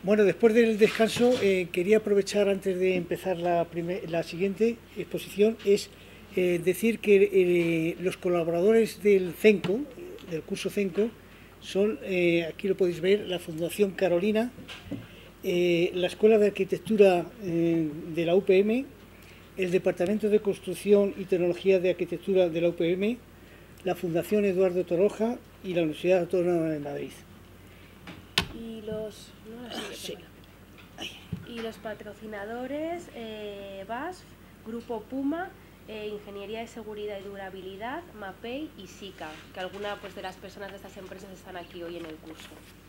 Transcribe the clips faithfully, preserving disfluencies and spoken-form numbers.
Bueno, después del descanso, eh, quería aprovechar antes de empezar la, primer, la siguiente exposición, es eh, decir que eh, los colaboradores del CENCO, del curso CENCO, son, eh, aquí lo podéis ver, la Fundación Carolina, eh, la Escuela de Arquitectura eh, de la U P M, el Departamento de Construcción y Tecnología de Arquitectura de la U P M, la Fundación Eduardo Torroja y la Universidad Autónoma de Madrid. Y los, no, sí, sí. Y los patrocinadores, eh, B A S F, Grupo Puma, eh, Ingeniería de Seguridad y Durabilidad, MAPEI y SICA, que algunas pues, de las personas de estas empresas están aquí hoy en el curso.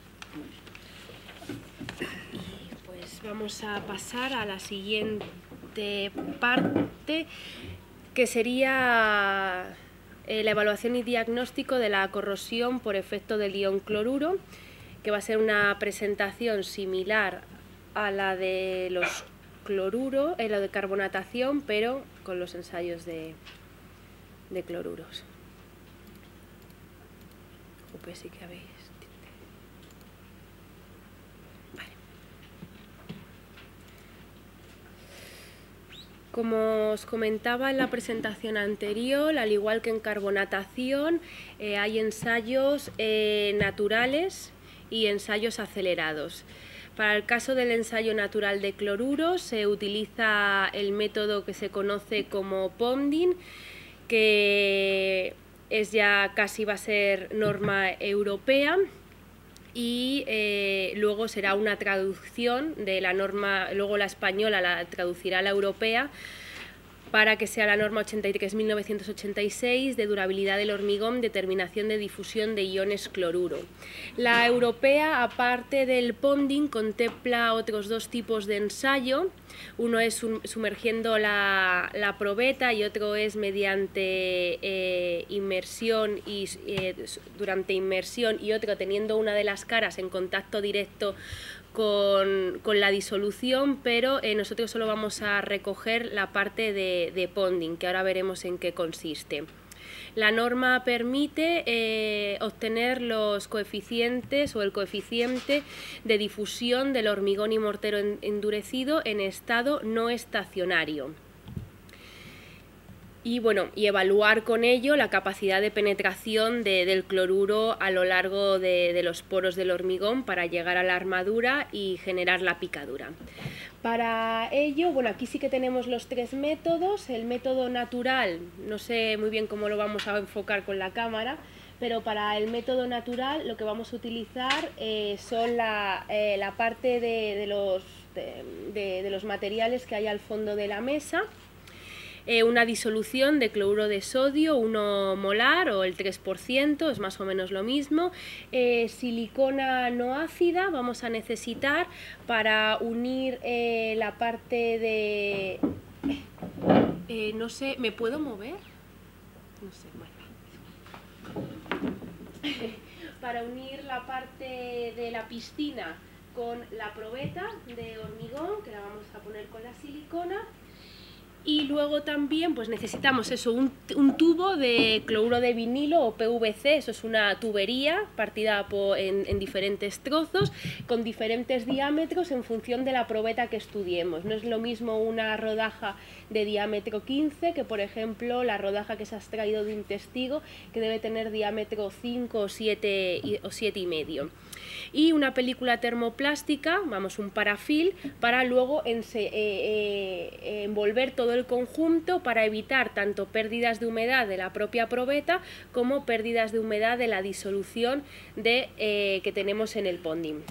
Y pues vamos a pasar a la siguiente parte, que sería eh, la evaluación y diagnóstico de la corrosión por efecto del ion cloruro, que va a ser una presentación similar a la de los cloruros, eh, la de carbonatación, pero con los ensayos de, de cloruros. Upe, sí que habéis. Vale. Como os comentaba en la presentación anterior, al igual que en carbonatación, eh, hay ensayos eh, naturales y ensayos acelerados. Para el caso del ensayo natural de cloruros se utiliza el método que se conoce como Ponding, que es ya casi va a ser norma europea, y eh, luego será una traducción de la norma, luego la española la traducirá a la europea, para que sea la norma ochenta y tres barra mil novecientos ochenta y seis de durabilidad del hormigón, determinación de difusión de iones cloruro. La europea, aparte del Ponding, contempla otros dos tipos de ensayo. Uno es sumergiendo la, la probeta y otro es mediante eh, inmersión y eh, durante inmersión, y otro teniendo una de las caras en contacto directo Con, con la disolución, pero eh, nosotros solo vamos a recoger la parte de, de Ponding, que ahora veremos en qué consiste. La norma permite eh, obtener los coeficientes o el coeficiente de difusión del hormigón y mortero en, endurecido en estado no estacionario. Y, bueno, y evaluar con ello la capacidad de penetración de, del cloruro a lo largo de, de los poros del hormigón para llegar a la armadura y generar la picadura. Para ello, bueno, aquí sí que tenemos los tres métodos. El método natural, no sé muy bien cómo lo vamos a enfocar con la cámara, pero para el método natural lo que vamos a utilizar eh, son la, eh, la parte de, de, los, de, de, de los materiales que hay al fondo de la mesa. Eh, una disolución de cloruro de sodio, uno molar o el tres por ciento, es más o menos lo mismo. Eh, silicona no ácida vamos a necesitar para unir eh, la parte de... Eh, no sé, ¿me puedo mover? No sé, bueno. Para unir la parte de la piscina con la probeta de hormigón, que la vamos a poner con la silicona. Y luego también pues necesitamos eso, un, un tubo de cloruro de vinilo o P V C, eso es una tubería partida por, en, en diferentes trozos con diferentes diámetros en función de la probeta que estudiemos. No es lo mismo una rodaja de diámetro quince que, por ejemplo, la rodaja que se ha extraído de un testigo, que debe tener diámetro cinco o siete o siete y medio. Y una película termoplástica, vamos, un parafil, para luego ense, eh, eh, envolver todo el conjunto para evitar tanto pérdidas de humedad de la propia probeta como pérdidas de humedad de la disolución de, eh, que tenemos en el Ponding.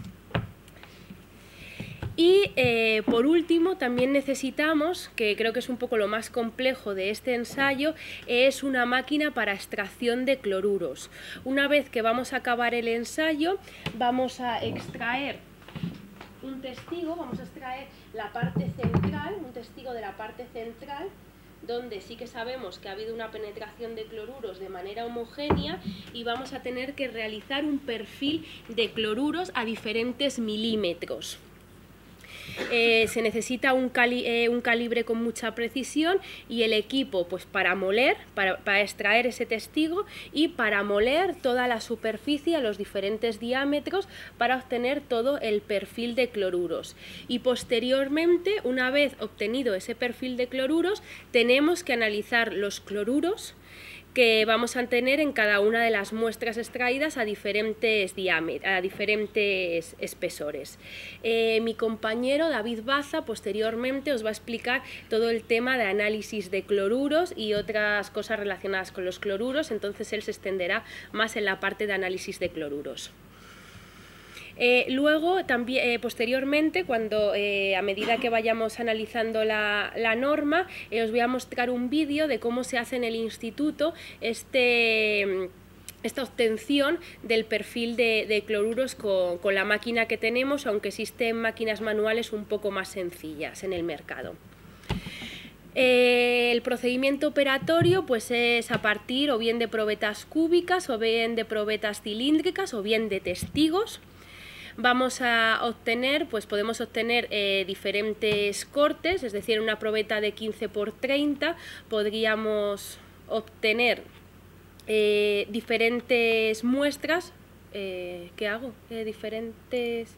Y eh, por último también necesitamos, que creo que es un poco lo más complejo de este ensayo, es una máquina para extracción de cloruros. Una vez que vamos a acabar el ensayo, vamos a extraer un testigo, vamos a extraer la parte central, un testigo de la parte central, donde sí que sabemos que ha habido una penetración de cloruros de manera homogénea, y vamos a tener que realizar un perfil de cloruros a diferentes milímetros. Eh, se necesita un, cali eh, un calibre con mucha precisión y el equipo pues para moler, para, para extraer ese testigo y para moler toda la superficie a los diferentes diámetros para obtener todo el perfil de cloruros. Y posteriormente, una vez obtenido ese perfil de cloruros, tenemos que analizar los cloruros que vamos a tener en cada una de las muestras extraídas a diferentes diámetros, a diferentes espesores. Eh, mi compañero David Baza posteriormente os va a explicar todo el tema de análisis de cloruros y otras cosas relacionadas con los cloruros, entonces él se extenderá más en la parte de análisis de cloruros. Eh, luego, también, eh, posteriormente, cuando eh, a medida que vayamos analizando la, la norma, eh, os voy a mostrar un vídeo de cómo se hace en el instituto este... esta obtención del perfil de, de cloruros con, con la máquina que tenemos, aunque existen máquinas manuales un poco más sencillas en el mercado. Eh, el procedimiento operatorio pues es a partir o bien de probetas cúbicas, o bien de probetas cilíndricas, o bien de testigos. Vamos a obtener, pues podemos obtener eh, diferentes cortes, es decir, una probeta de quince por treinta podríamos obtener eh, diferentes muestras. Eh, ¿Qué hago? Eh, diferentes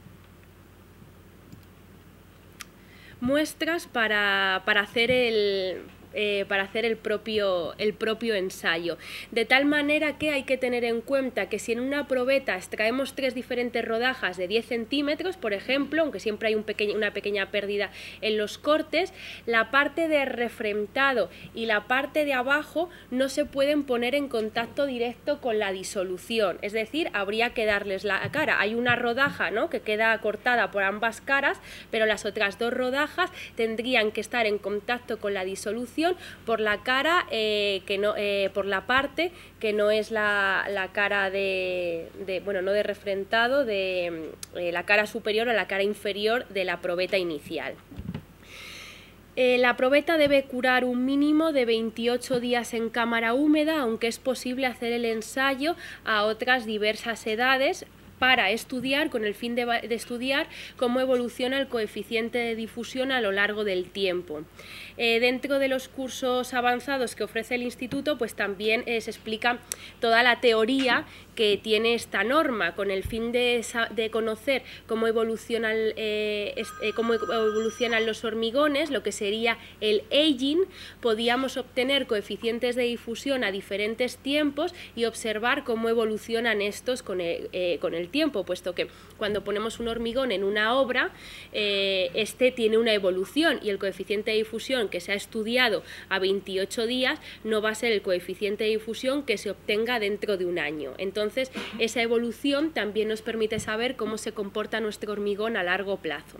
muestras para, para hacer el... Eh, para hacer el propio, el propio ensayo, de tal manera que hay que tener en cuenta que si en una probeta extraemos tres diferentes rodajas de diez centímetros, por ejemplo, aunque siempre hay un pequeño, una pequeña pérdida en los cortes, la parte de refrentado y la parte de abajo no se pueden poner en contacto directo con la disolución, es decir, habría que darles la cara. Hay una rodaja, ¿no?, que queda cortada por ambas caras, pero las otras dos rodajas tendrían que estar en contacto con la disolución por la cara, eh, que no, eh, por la parte que no es la, la cara de, de, bueno, no de refrentado, de eh, la cara superior o la cara inferior de la probeta inicial. Eh, la probeta debe curar un mínimo de veintiocho días en cámara húmeda, aunque es posible hacer el ensayo a otras diversas edades, para estudiar, con el fin de, de estudiar cómo evoluciona el coeficiente de difusión a lo largo del tiempo. Eh, dentro de los cursos avanzados que ofrece el instituto, pues también eh, se explica toda la teoría que tiene esta norma, con el fin de, de conocer cómo evolucionan, eh, eh, cómo evolucionan los hormigones, lo que sería el aging. Podíamos obtener coeficientes de difusión a diferentes tiempos y observar cómo evolucionan estos con el, eh, con el tiempo, puesto que cuando ponemos un hormigón en una obra, eh, este tiene una evolución y el coeficiente de difusión que se ha estudiado a veintiocho días no va a ser el coeficiente de difusión que se obtenga dentro de un año. Entonces, esa evolución también nos permite saber cómo se comporta nuestro hormigón a largo plazo.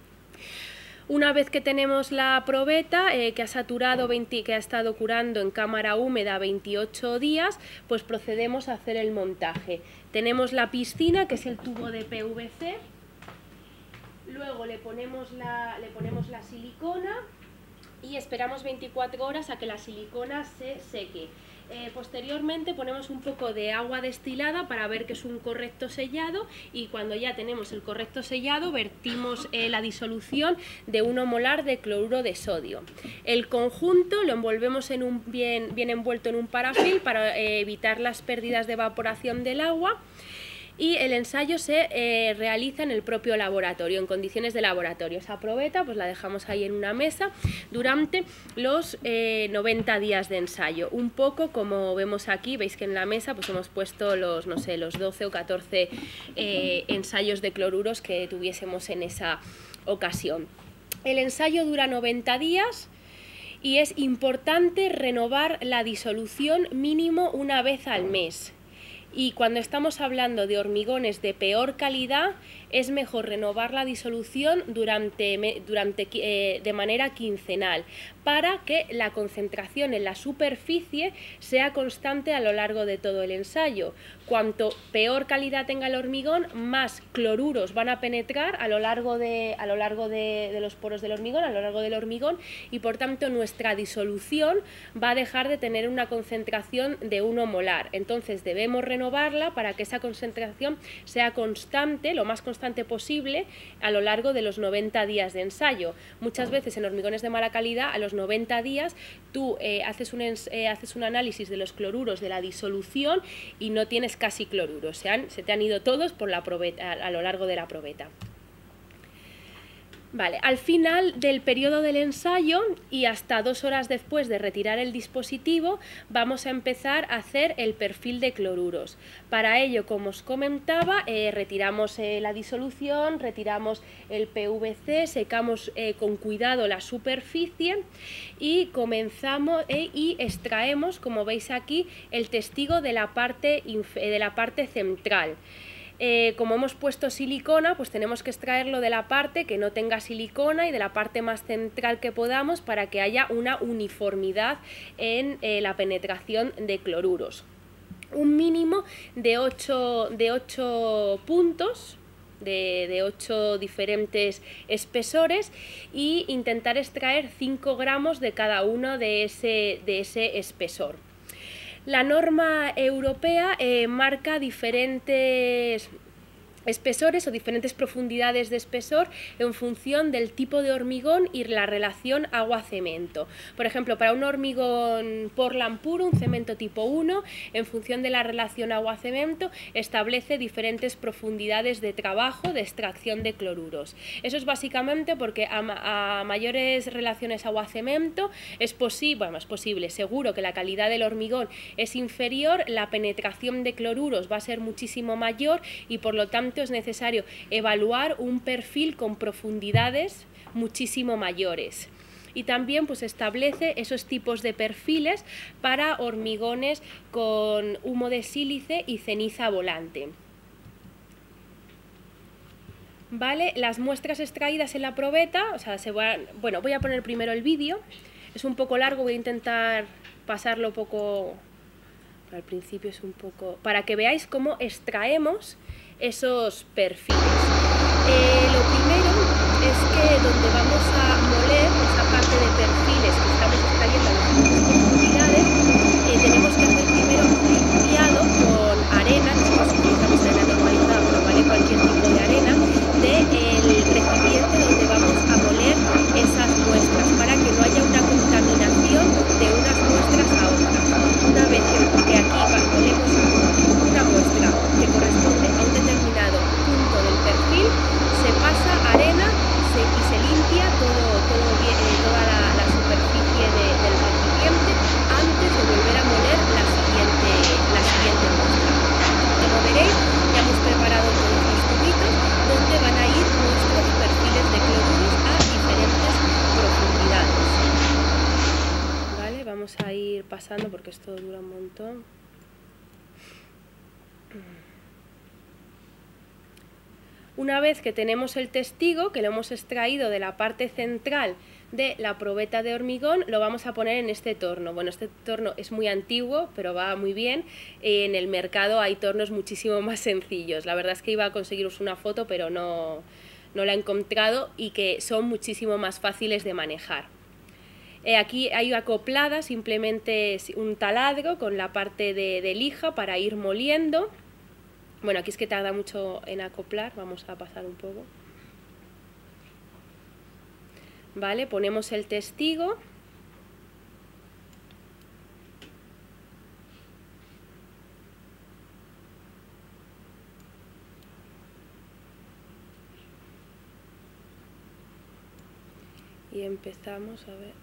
Una vez que tenemos la probeta eh, que ha saturado veinte, que ha estado curando en cámara húmeda veintiocho días, pues procedemos a hacer el montaje. Tenemos la piscina, que es el tubo de P V C, luego le ponemos la, le ponemos la silicona y esperamos veinticuatro horas a que la silicona se seque. Eh, posteriormente ponemos un poco de agua destilada para ver que es un correcto sellado, y cuando ya tenemos el correcto sellado vertimos eh, la disolución de uno molar de cloruro de sodio. El conjunto lo envolvemos en un, bien, bien envuelto en un parafil para eh, evitar las pérdidas de evaporación del agua. Y el ensayo se eh, realiza en el propio laboratorio, en condiciones de laboratorio. Esa probeta pues la dejamos ahí en una mesa durante los eh, noventa días de ensayo. Un poco como vemos aquí, veis que en la mesa pues hemos puesto los, no sé, los doce o catorce eh, ensayos de cloruros que tuviésemos en esa ocasión. El ensayo dura noventa días. Y es importante renovar la disolución mínimo una vez al mes. Y cuando estamos hablando de hormigones de peor calidad, es mejor renovar la disolución durante, durante, eh, de manera quincenal, para que la concentración en la superficie sea constante a lo largo de todo el ensayo. Cuanto peor calidad tenga el hormigón, más cloruros van a penetrar a lo largo, de, a lo largo de, de los poros del hormigón, a lo largo del hormigón, y por tanto nuestra disolución va a dejar de tener una concentración de uno molar. Entonces debemos renovar renovarla para que esa concentración sea constante, lo más constante posible, a lo largo de los noventa días de ensayo. Muchas veces en hormigones de mala calidad, a los noventa días, tú eh, haces, un, eh, haces un análisis de los cloruros de la disolución y no tienes casi cloruros, se, han, se te han ido todos por la probeta, a, a lo largo de la probeta. Vale, al final del periodo del ensayo y hasta dos horas después de retirar el dispositivo, vamos a empezar a hacer el perfil de cloruros. Para ello, como os comentaba, eh, retiramos eh, la disolución, retiramos el P V C, secamos eh, con cuidado la superficie y comenzamos eh, y extraemos, como veis aquí, el testigo de la parte, de la parte central. Eh, como hemos puesto silicona, pues tenemos que extraerlo de la parte que no tenga silicona y de la parte más central que podamos para que haya una uniformidad en eh, la penetración de cloruros. Un mínimo de ocho, de ocho puntos, de, de ocho diferentes espesores, y intentar extraer cinco gramos de cada uno de ese, de ese espesor. La norma europea eh, marca diferentes espesores o diferentes profundidades de espesor en función del tipo de hormigón y la relación agua-cemento. Por ejemplo, para un hormigón Portland puro, un cemento tipo uno, en función de la relación agua-cemento, establece diferentes profundidades de trabajo de extracción de cloruros. Eso es básicamente porque a, a mayores relaciones agua-cemento es posible, bueno, es posible, seguro que la calidad del hormigón es inferior, la penetración de cloruros va a ser muchísimo mayor y por lo tanto es necesario evaluar un perfil con profundidades muchísimo mayores. Y también pues establece esos tipos de perfiles para hormigones con humo de sílice y ceniza volante. Vale, las muestras extraídas en la probeta, o sea, se va, bueno, voy a poner primero el vídeo, es un poco largo, voy a intentar pasarlo poco, al principio es un poco, para que veáis cómo extraemos esos perfiles. Eh, lo primero es que donde vamos a moler esa parte de perfiles que estamos extrayendo a las profundidades, eh, tenemos que hacer primero un limpiado con arena, nosotros utilizamos arena normalizada, pero vale cualquier tipo de arena, del recipiente donde vamos a moler esas muestras para que no haya una contaminación de unas muestras a otras. Una vez que aquí molemos una muestra que corresponde a un determinado punto del perfil, se pasa arena se, y se limpia todo, todo bien, eh, toda la, la superficie de, del recipiente antes de volver a moler la siguiente, la siguiente muestra. Como veréis, ya hemos preparado todos los tubitos donde van a ir nuestros perfiles de cloruros a diferentes profundidades. Vale, vamos a ir pasando porque esto dura un montón. Una vez que tenemos el testigo, que lo hemos extraído de la parte central de la probeta de hormigón, lo vamos a poner en este torno. Bueno, este torno es muy antiguo, pero va muy bien. En el mercado hay tornos muchísimo más sencillos. La verdad es que iba a conseguiros una foto, pero no, no la he encontrado, y que son muchísimo más fáciles de manejar. Eh, aquí hay acoplada simplemente un taladro con la parte de, de lija para ir moliendo. Bueno, aquí es que tarda mucho en acoplar, vamos a pasar un poco. Vale, ponemos el testigo. Y empezamos a ver.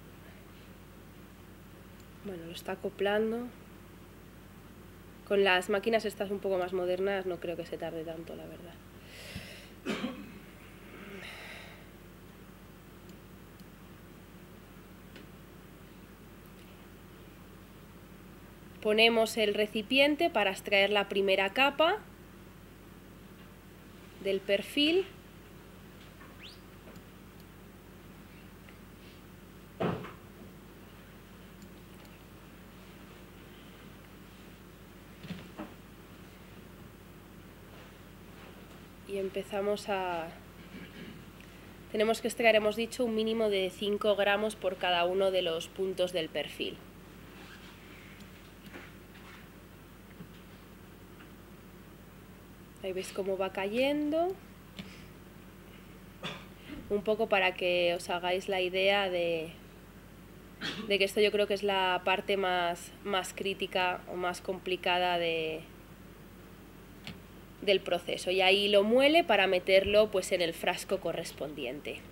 Bueno, lo está acoplando. Con las máquinas estas un poco más modernas no creo que se tarde tanto, la verdad. Ponemos el recipiente para extraer la primera capa del perfil. Y empezamos a... Tenemos que extraer, hemos dicho, un mínimo de cinco gramos por cada uno de los puntos del perfil. Ahí veis cómo va cayendo. Un poco para que os hagáis la idea de, de que esto yo creo que es la parte más, más crítica o más complicada de, del proceso. Y ahí lo muele para meterlo pues en el frasco correspondiente,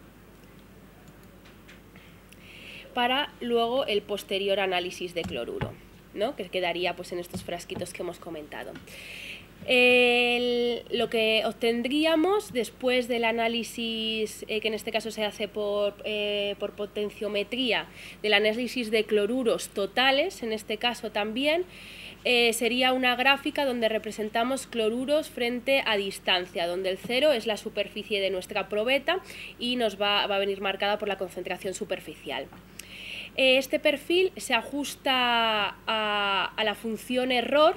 para luego el posterior análisis de cloruro, ¿no? Que quedaría pues en estos frasquitos que hemos comentado. El, lo que obtendríamos después del análisis, eh, que en este caso se hace por, eh, por potenciometría, del análisis de cloruros totales, en este caso también, eh, sería una gráfica donde representamos cloruros frente a distancia, donde el cero es la superficie de nuestra probeta y nos va, va a venir marcada por la concentración superficial. Este perfil se ajusta a, a la función error,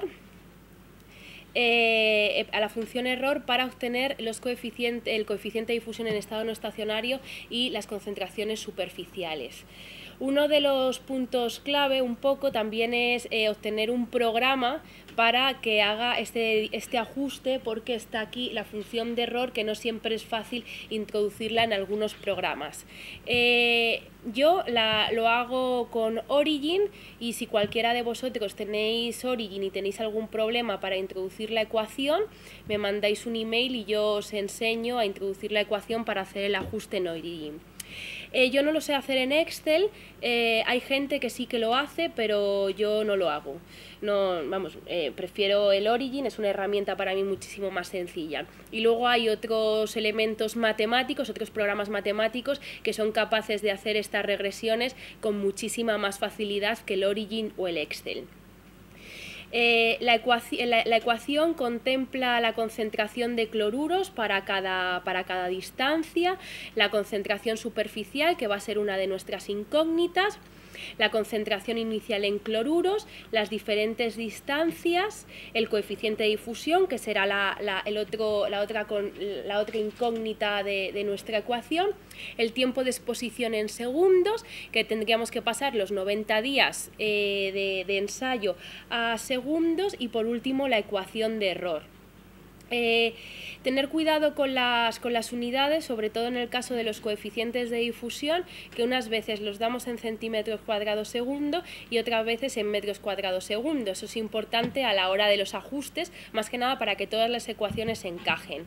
eh, a la función error para obtener los coeficientes, el coeficiente de difusión en estado no estacionario y las concentraciones superficiales. Uno de los puntos clave un poco también es eh, obtener un programa para que haga este, este ajuste, porque está aquí la función de error, que no siempre es fácil introducirla en algunos programas. Eh, yo la, lo hago con Origin, y si cualquiera de vosotros tenéis Origin y tenéis algún problema para introducir la ecuación, me mandáis un email y yo os enseño a introducir la ecuación para hacer el ajuste en Origin. Eh, yo no lo sé hacer en Excel, eh, hay gente que sí que lo hace, pero yo no lo hago. No, vamos, eh, prefiero el Origin, es una herramienta para mí muchísimo más sencilla. Y luego hay otros elementos matemáticos, otros programas matemáticos que son capaces de hacer estas regresiones con muchísima más facilidad que el Origin o el Excel. Eh, la, ecuación, la, la ecuación contempla la concentración de cloruros para cada, para cada distancia, la concentración superficial, que va a ser una de nuestras incógnitas, la concentración inicial en cloruros, las diferentes distancias, el coeficiente de difusión, que será la, la, el otro, la, otra, con, la otra incógnita de, de nuestra ecuación, el tiempo de exposición en segundos, que tendríamos que pasar los noventa días eh, de, de ensayo a segundos, y por último la ecuación de error. Eh, tener cuidado con las, con las unidades, sobre todo en el caso de los coeficientes de difusión, que unas veces los damos en centímetros cuadrados segundo y otras veces en metros cuadrados segundo. Eso es importante a la hora de los ajustes, más que nada para que todas las ecuaciones encajen.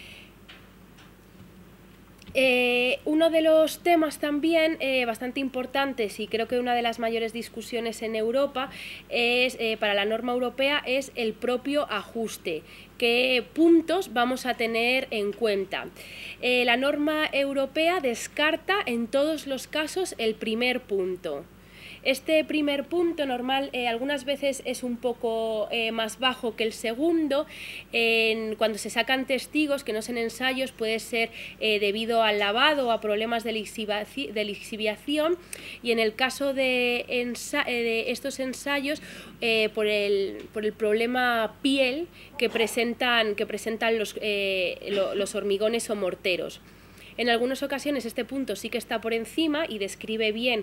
Eh, uno de los temas también eh, bastante importantes, y creo que una de las mayores discusiones en Europa es, eh, para la norma europea, es el propio ajuste. ¿Qué puntos vamos a tener en cuenta? Eh, la norma europea descarta en todos los casos el primer punto. Este primer punto normal eh, algunas veces es un poco eh, más bajo que el segundo. En, cuando se sacan testigos que no son ensayos, puede ser eh, debido al lavado o a problemas de, lixivaci de lixiviación, y en el caso de, ensa eh, de estos ensayos eh, por, el, por el problema piel que presentan, que presentan los, eh, lo, los hormigones o morteros. En algunas ocasiones este punto sí que está por encima y describe bien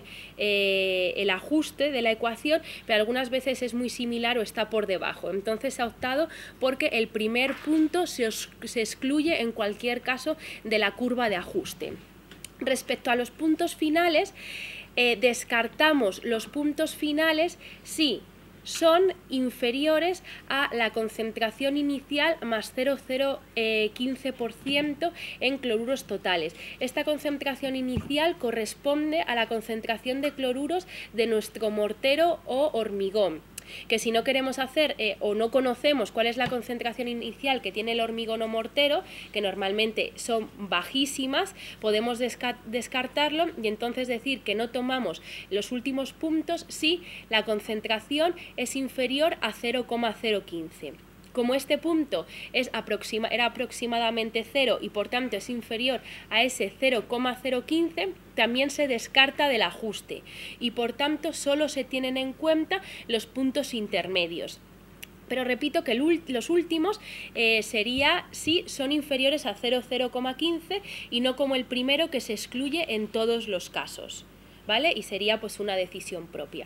eh, el ajuste de la ecuación, pero algunas veces es muy similar o está por debajo. Entonces se ha optado porque el primer punto se, se excluye en cualquier caso de la curva de ajuste. Respecto a los puntos finales, eh, descartamos los puntos finales si son inferiores a la concentración inicial más cero coma cero quince por ciento en cloruros totales. Esta concentración inicial corresponde a la concentración de cloruros de nuestro mortero o hormigón, que si no queremos hacer eh, o no conocemos cuál es la concentración inicial que tiene el hormigón o mortero, que normalmente son bajísimas, podemos desca descartarlo y entonces decir que no tomamos los últimos puntos si la concentración es inferior a cero coma cero quince. Como este punto es aproxima, era aproximadamente cero y por tanto es inferior a ese cero coma cero quince, también se descarta del ajuste y por tanto solo se tienen en cuenta los puntos intermedios. Pero repito que el, los últimos eh, sería si son inferiores a cero coma quince y no como el primero, que se excluye en todos los casos, ¿vale? Y sería pues una decisión propia.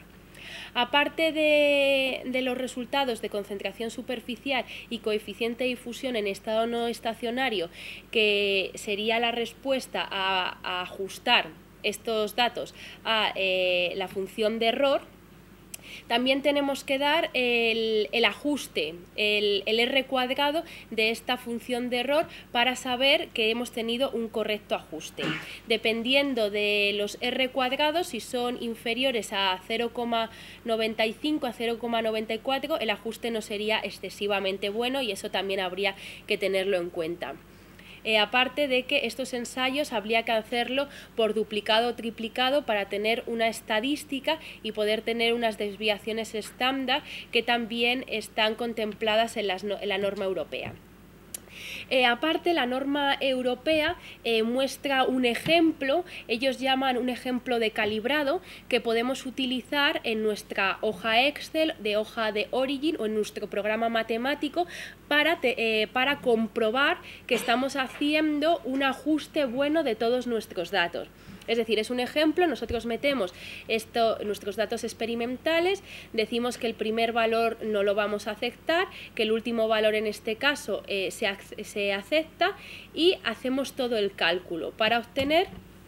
Aparte de, de los resultados de concentración superficial y coeficiente de difusión en estado no estacionario, que sería la respuesta a, a ajustar estos datos a eh, la función de error, también tenemos que dar el, el ajuste, el, el R cuadrado de esta función de error para saber que hemos tenido un correcto ajuste. Dependiendo de los R cuadrados, si son inferiores a cero coma noventa y cinco a cero coma noventa y cuatro, el ajuste no sería excesivamente bueno y eso también habría que tenerlo en cuenta. Eh, aparte de que estos ensayos habría que hacerlo por duplicado o triplicado para tener una estadística y poder tener unas desviaciones estándar que también están contempladas en, las, en la norma europea. Eh, aparte, la norma europea eh, muestra un ejemplo, ellos llaman un ejemplo de calibrado que podemos utilizar en nuestra hoja Excel, de hoja de Origin o en nuestro programa matemático para, te, eh, para comprobar que estamos haciendo un ajuste bueno de todos nuestros datos. Es decir, es un ejemplo, nosotros metemos esto, nuestros datos experimentales, decimos que el primer valor no lo vamos a aceptar, que el último valor en este caso eh, se, se acepta y hacemos todo el cálculo para obtener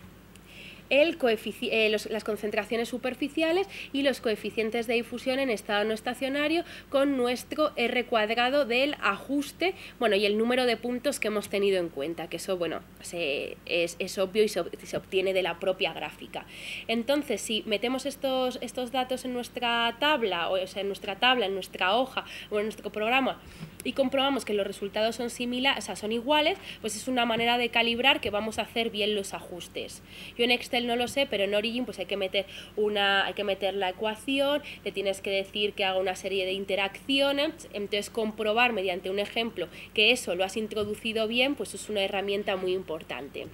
el eh, los, las concentraciones superficiales y los coeficientes de difusión en estado no estacionario con nuestro R cuadrado del ajuste, bueno, y el número de puntos que hemos tenido en cuenta, que eso, bueno, se, es, es obvio y se, se obtiene de la propia gráfica. Entonces, si metemos estos, estos datos en nuestra tabla, o, o sea, en nuestra tabla, en nuestra hoja o en nuestro programa, y comprobamos que los resultados son similares, o sea, son iguales, pues es una manera de calibrar que vamos a hacer bien los ajustes. Yo en Excel no lo sé, pero en Origin pues hay que meter una, hay que meter la ecuación, le tienes que decir que haga una serie de interacciones, entonces comprobar mediante un ejemplo que eso lo has introducido bien, pues es una herramienta muy importante.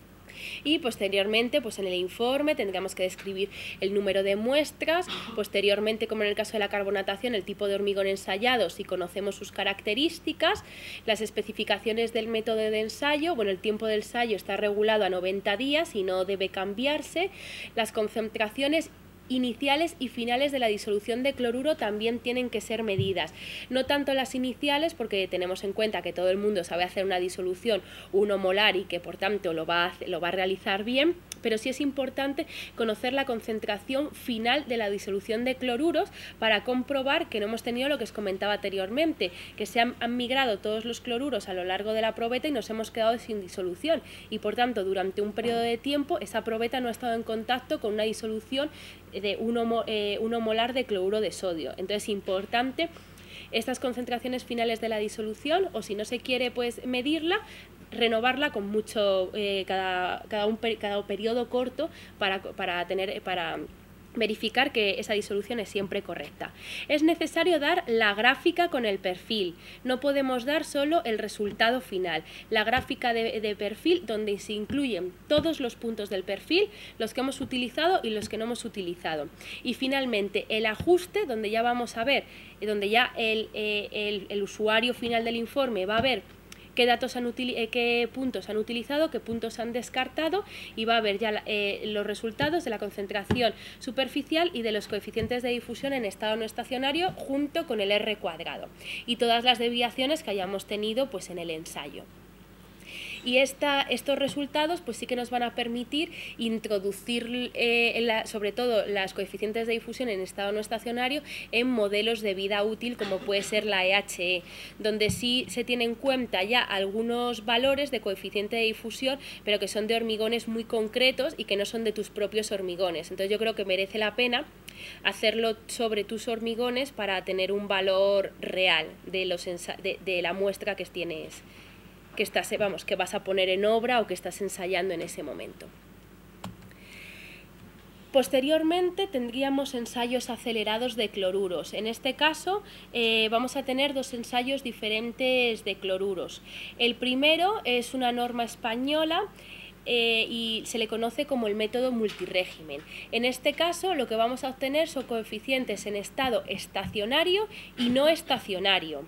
Y posteriormente, pues en el informe tendríamos que describir el número de muestras, posteriormente, como en el caso de la carbonatación, el tipo de hormigón ensayado, si conocemos sus características, las especificaciones del método de ensayo, bueno, el tiempo del ensayo está regulado a noventa días y no debe cambiarse, las concentraciones iniciales y finales de la disolución de cloruro también tienen que ser medidas. No tanto las iniciales, porque tenemos en cuenta que todo el mundo sabe hacer una disolución uno molar y que por tanto lo va a, lo va a realizar bien, pero sí es importante conocer la concentración final de la disolución de cloruros para comprobar que no hemos tenido lo que os comentaba anteriormente, que se han, han migrado todos los cloruros a lo largo de la probeta y nos hemos quedado sin disolución y por tanto durante un periodo de tiempo esa probeta no ha estado en contacto con una disolución de uno, eh, uno molar de cloruro de sodio. Entonces es importante estas concentraciones finales de la disolución, o si no se quiere pues medirla, renovarla con mucho eh, cada, cada un cada periodo corto para, para tener para verificar que esa disolución es siempre correcta. Es necesario dar la gráfica con el perfil, no podemos dar solo el resultado final. La gráfica de, de perfil donde se incluyen todos los puntos del perfil, los que hemos utilizado y los que no hemos utilizado. Y finalmente el ajuste, donde ya vamos a ver, donde ya el, eh, el, el usuario final del informe va a ver qué datos han eh, qué puntos han utilizado, qué puntos han descartado y va a ver ya eh, los resultados de la concentración superficial y de los coeficientes de difusión en estado no estacionario junto con el R cuadrado y todas las desviaciones que hayamos tenido pues en el ensayo. Y esta, estos resultados pues sí que nos van a permitir introducir eh, la, sobre todo las coeficientes de difusión en estado no estacionario en modelos de vida útil como puede ser la E H E, donde sí se tienen en cuenta ya algunos valores de coeficiente de difusión, pero que son de hormigones muy concretos y que no son de tus propios hormigones. Entonces yo creo que merece la pena hacerlo sobre tus hormigones para tener un valor real de, los de, de la muestra que tienes, que estás, vamos, que vas a poner en obra o que estás ensayando en ese momento. Posteriormente tendríamos ensayos acelerados de cloruros. En este caso eh, vamos a tener dos ensayos diferentes de cloruros. El primero es una norma española Eh, y se le conoce como el método multirégimen. En este caso lo que vamos a obtener son coeficientes en estado estacionario y no estacionario.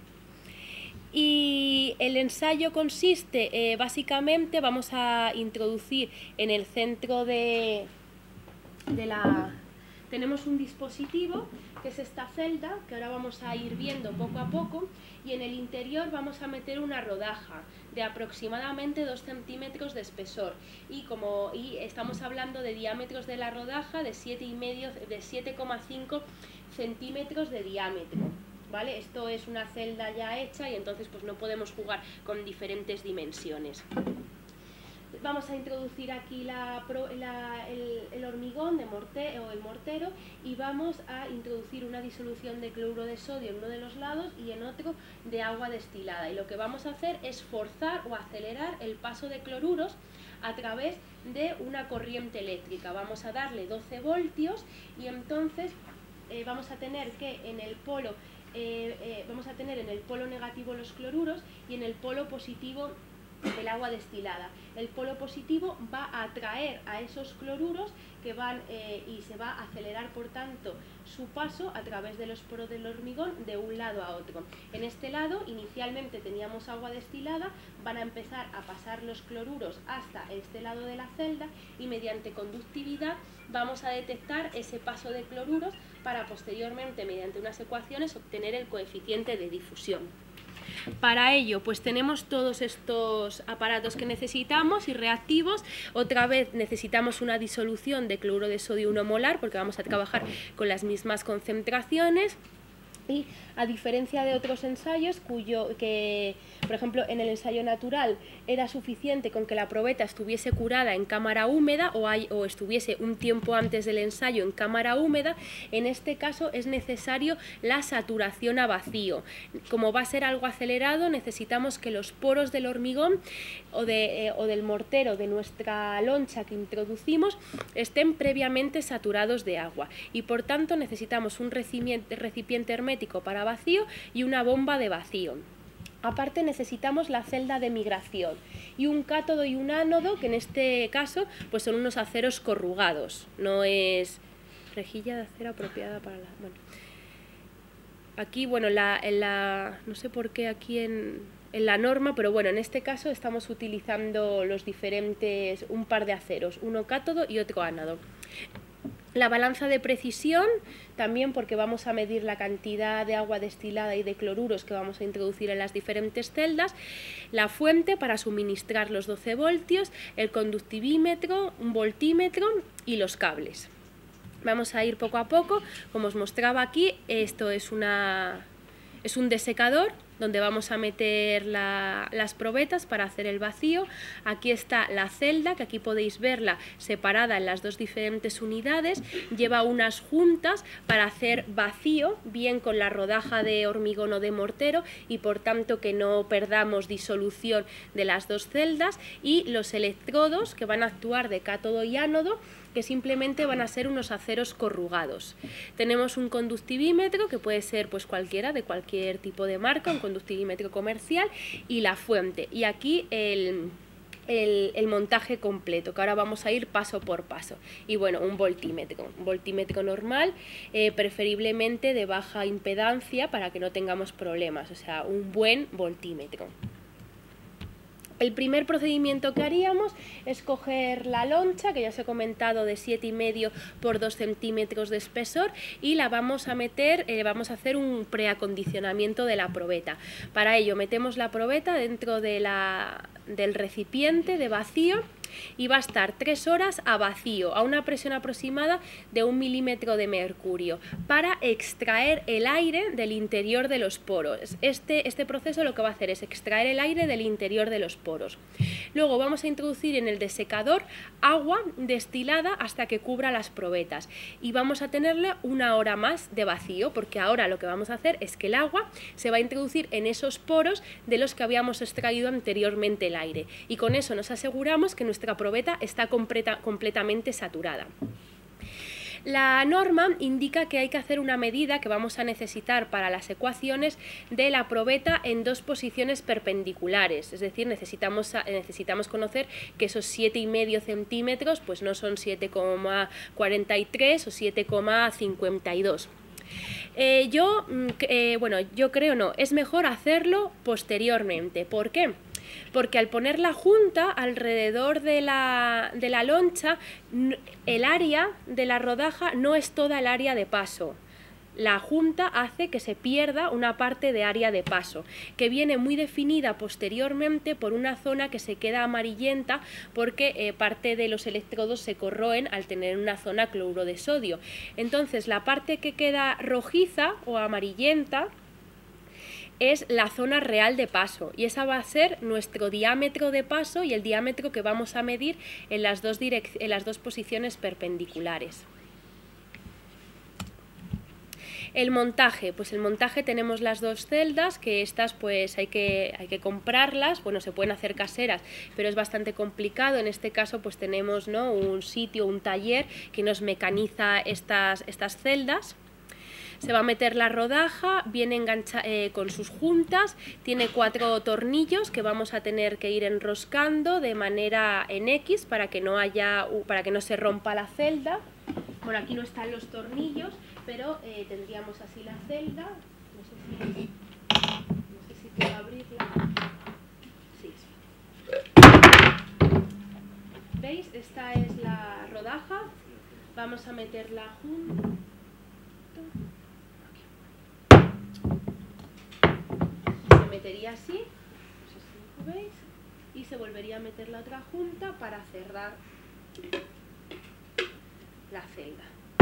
Y el ensayo consiste, eh, básicamente, vamos a introducir en el centro de, de, la, tenemos un dispositivo que es esta celda, que ahora vamos a ir viendo poco a poco, y en el interior vamos a meter una rodaja de aproximadamente dos centímetros de espesor, y como y estamos hablando de diámetros de la rodaja de siete coma cinco centímetros de diámetro. ¿Vale? Esto es una celda ya hecha y entonces pues no podemos jugar con diferentes dimensiones. Vamos a introducir aquí la, la, el, el hormigón de morte, o el mortero, y vamos a introducir una disolución de cloruro de sodio en uno de los lados y en otro de agua destilada. Y lo que vamos a hacer es forzar o acelerar el paso de cloruros a través de una corriente eléctrica. Vamos a darle doce voltios y entonces eh, vamos a tener que en el polo Eh, eh, vamos a tener en el polo negativo los cloruros y en el polo positivo el agua destilada. El polo positivo va a atraer a esos cloruros que van eh, y se va a acelerar por tanto su paso a través de los poros del hormigón de un lado a otro. En este lado inicialmente teníamos agua destilada, van a empezar a pasar los cloruros hasta este lado de la celda y mediante conductividad vamos a detectar ese paso de cloruros para posteriormente mediante unas ecuaciones obtener el coeficiente de difusión. Para ello, pues tenemos todos estos aparatos que necesitamos y reactivos. Otra vez necesitamos una disolución de cloruro de sodio uno molar porque vamos a trabajar con las mismas concentraciones. Y a diferencia de otros ensayos, cuyo que, por ejemplo, en el ensayo natural era suficiente con que la probeta estuviese curada en cámara húmeda o, hay, o estuviese un tiempo antes del ensayo en cámara húmeda, en este caso es necesario la saturación a vacío. Como va a ser algo acelerado, necesitamos que los poros del hormigón o, de, eh, o del mortero de nuestra loncha que introducimos estén previamente saturados de agua y por tanto necesitamos un recipiente, recipiente hermético para vacío y una bomba de vacío. Aparte necesitamos la celda de migración y un cátodo y un ánodo, que en este caso pues son unos aceros corrugados, no es rejilla de acero apropiada para la... Bueno. Aquí, bueno, la, en la, no sé por qué aquí en, en la norma, pero bueno, en este caso estamos utilizando los diferentes, un par de aceros, uno cátodo y otro ánodo. La balanza de precisión, también porque vamos a medir la cantidad de agua destilada y de cloruros que vamos a introducir en las diferentes celdas, la fuente para suministrar los doce voltios, el conductivímetro, un voltímetro y los cables. Vamos a ir poco a poco, como os mostraba aquí, esto es, una, es un desecador donde vamos a meter la, las probetas para hacer el vacío. Aquí está la celda, que aquí podéis verla separada en las dos diferentes unidades, lleva unas juntas para hacer vacío, bien con la rodaja de hormigón o de mortero, y por tanto que no perdamos disolución de las dos celdas, y los electrodos que van a actuar de cátodo y ánodo, que simplemente van a ser unos aceros corrugados. Tenemos un conductivímetro, que puede ser pues cualquiera, de cualquier tipo de marca, un conductivímetro comercial, y la fuente. Y aquí el, el, el montaje completo, que ahora vamos a ir paso por paso. Y bueno, un voltímetro, un voltímetro normal, eh, preferiblemente de baja impedancia para que no tengamos problemas, o sea, un buen voltímetro. El primer procedimiento que haríamos es coger la loncha, que ya os he comentado, de siete y medio por dos centímetros de espesor, y la vamos a meter, eh, vamos a hacer un preacondicionamiento de la probeta. Para ello metemos la probeta dentro de la, del recipiente de vacío y va a estar tres horas a vacío, a una presión aproximada de un milímetro de mercurio, para extraer el aire del interior de los poros. Este, este proceso lo que va a hacer es extraer el aire del interior de los poros. Luego vamos a introducir en el desecador agua destilada hasta que cubra las probetas y vamos a tenerle una hora más de vacío, porque ahora lo que vamos a hacer es que el agua se va a introducir en esos poros de los que habíamos extraído anteriormente el aire, y con eso nos aseguramos que nuestra la probeta está completa, completamente saturada. La norma indica que hay que hacer una medida que vamos a necesitar para las ecuaciones de la probeta en dos posiciones perpendiculares, es decir, necesitamos, necesitamos conocer que esos siete y medio centímetros pues no son siete coma cuarenta y tres o siete coma cincuenta y dos. Eh, yo, eh, bueno, yo creo no, es mejor hacerlo posteriormente. ¿Por qué? Porque al poner la junta alrededor de la, de la loncha, el área de la rodaja no es toda el área de paso. La junta hace que se pierda una parte de área de paso, que viene muy definida posteriormente por una zona que se queda amarillenta porque eh, parte de los electrodos se corroen al tener una zona cloruro de sodio. Entonces la parte que queda rojiza o amarillenta es la zona real de paso, y esa va a ser nuestro diámetro de paso y el diámetro que vamos a medir en las dos, direc- en las dos posiciones perpendiculares. El montaje, pues el montaje tenemos las dos celdas, que estas pues hay que, hay que comprarlas, bueno, se pueden hacer caseras, pero es bastante complicado. En este caso pues tenemos, ¿no?, un sitio, un taller que nos mecaniza estas, estas celdas. Se va a meter la rodaja, viene engancha, eh, con sus juntas, tiene cuatro tornillos que vamos a tener que ir enroscando de manera en X para que no haya, para que no se rompa la celda. Bueno, aquí no están los tornillos, pero eh, tendríamos así la celda. No sé si, no sé si puedo abrirla. Sí, sí. ¿Veis? Esta es la rodaja. Vamos a meterla junto. Se metería así, no sé si lo veis, y se volvería a meter la otra junta para cerrar la celda.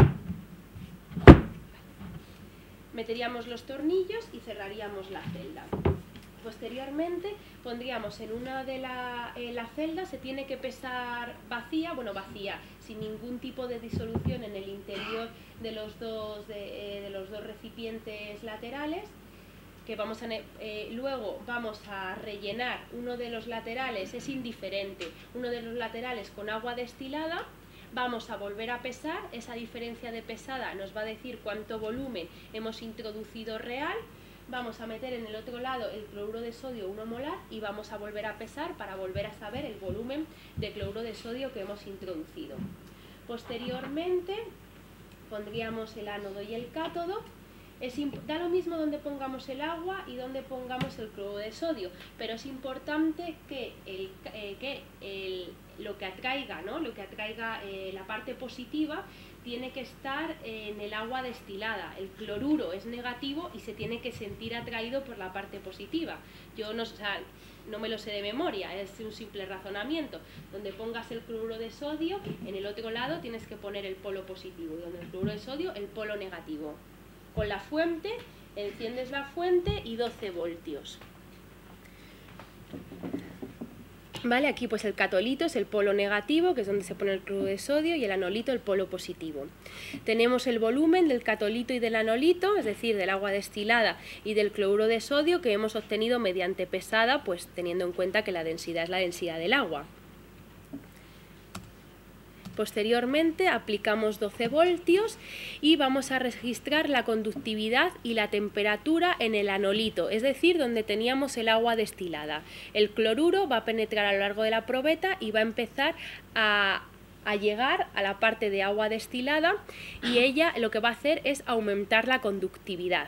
Meteríamos los tornillos y cerraríamos la celda. Posteriormente pondríamos en una de la, eh, la celda, se tiene que pesar vacía, bueno vacía, sin ningún tipo de disolución en el interior de los dos, de, eh, de los dos recipientes laterales, que vamos a, eh, luego vamos a rellenar uno de los laterales, es indiferente, uno de los laterales con agua destilada. Vamos a volver a pesar, esa diferencia de pesada nos va a decir cuánto volumen hemos introducido real. Vamos a meter en el otro lado el cloruro de sodio uno molar y vamos a volver a pesar para volver a saber el volumen de cloruro de sodio que hemos introducido. Posteriormente pondríamos el ánodo y el cátodo. Es, da lo mismo donde pongamos el agua y donde pongamos el cloruro de sodio, pero es importante que, el, eh, que el, lo que atraiga, ¿no? lo que atraiga eh, la parte positiva tiene que estar en el agua destilada. El cloruro es negativo y se tiene que sentir atraído por la parte positiva. Yo no, o sea, no me lo sé de memoria, es un simple razonamiento. Donde pongas el cloruro de sodio, en el otro lado tienes que poner el polo positivo, y donde el cloruro de sodio, el polo negativo. Con la fuente, enciendes la fuente y doce voltios. Vale, aquí pues el catolito es el polo negativo, que es donde se pone el cloruro de sodio, y el anolito el polo positivo. Tenemos el volumen del catolito y del anolito, es decir, del agua destilada y del cloruro de sodio, que hemos obtenido mediante pesada, pues teniendo en cuenta que la densidad es la densidad del agua. Posteriormente aplicamos doce voltios y vamos a registrar la conductividad y la temperatura en el anolito, es decir, donde teníamos el agua destilada. El cloruro va a penetrar a lo largo de la probeta y va a empezar a, a llegar a la parte de agua destilada, y ella lo que va a hacer es aumentar la conductividad.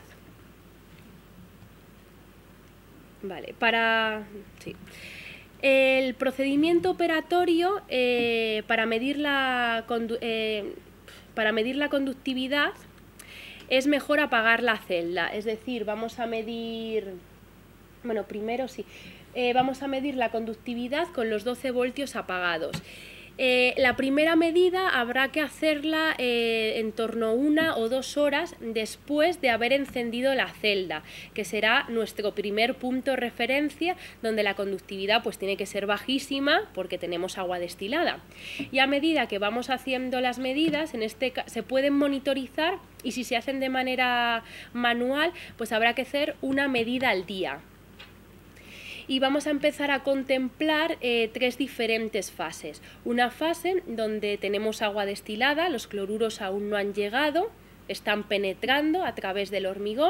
Vale, para... sí. El procedimiento operatorio eh, para, medir la eh, para medir la conductividad es mejor apagar la celda, es decir, vamos a medir, bueno, primero sí, eh, vamos a medir la conductividad con los doce voltios apagados. Eh, la primera medida habrá que hacerla eh, en torno a una o dos horas después de haber encendido la celda, que será nuestro primer punto de referencia, donde la conductividad pues tiene que ser bajísima porque tenemos agua destilada. Y a medida que vamos haciendo las medidas, en este se pueden monitorizar, y si se hacen de manera manual, pues habrá que hacer una medida al día. Y vamos a empezar a contemplar eh, tres diferentes fases. Una fase donde tenemos agua destilada, los cloruros aún no han llegado, están penetrando a través del hormigón.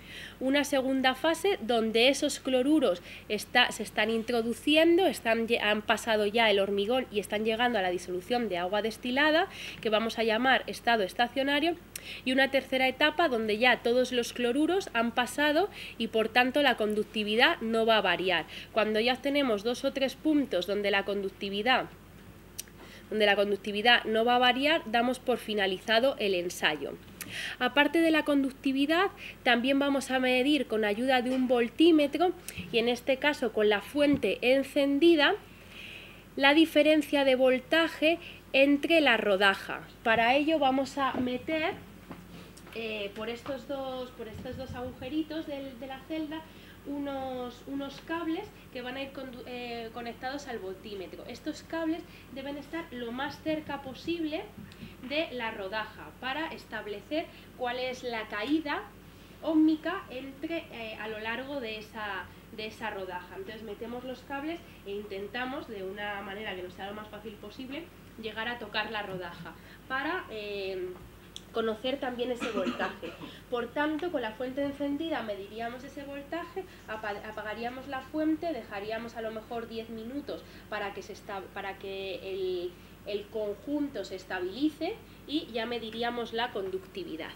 Una segunda fase donde esos cloruros está, se están introduciendo, están, han pasado ya el hormigón y están llegando a la disolución de agua destilada, que vamos a llamar estado estacionario, y una tercera etapa donde ya todos los cloruros han pasado y por tanto la conductividad no va a variar. Cuando ya tenemos dos o tres puntos donde la conductividad donde la conductividad no va a variar, damos por finalizado el ensayo. Aparte de la conductividad, también vamos a medir con ayuda de un voltímetro, y en este caso con la fuente encendida, la diferencia de voltaje entre la rodaja. Para ello vamos a meter eh, por, estos dos, por estos dos agujeritos de, de la celda Unos, unos cables que van a ir con, eh, conectados al voltímetro. Estos cables deben estar lo más cerca posible de la rodaja para establecer cuál es la caída óhmica entre, eh, a lo largo de esa, de esa rodaja. Entonces metemos los cables e intentamos, de una manera que nos sea lo más fácil posible, llegar a tocar la rodaja para eh, conocer también ese voltaje. Por tanto, con la fuente encendida mediríamos ese voltaje, apagaríamos la fuente, dejaríamos a lo mejor diez minutos para que, se esta, para que el, el conjunto se estabilice y ya mediríamos la conductividad.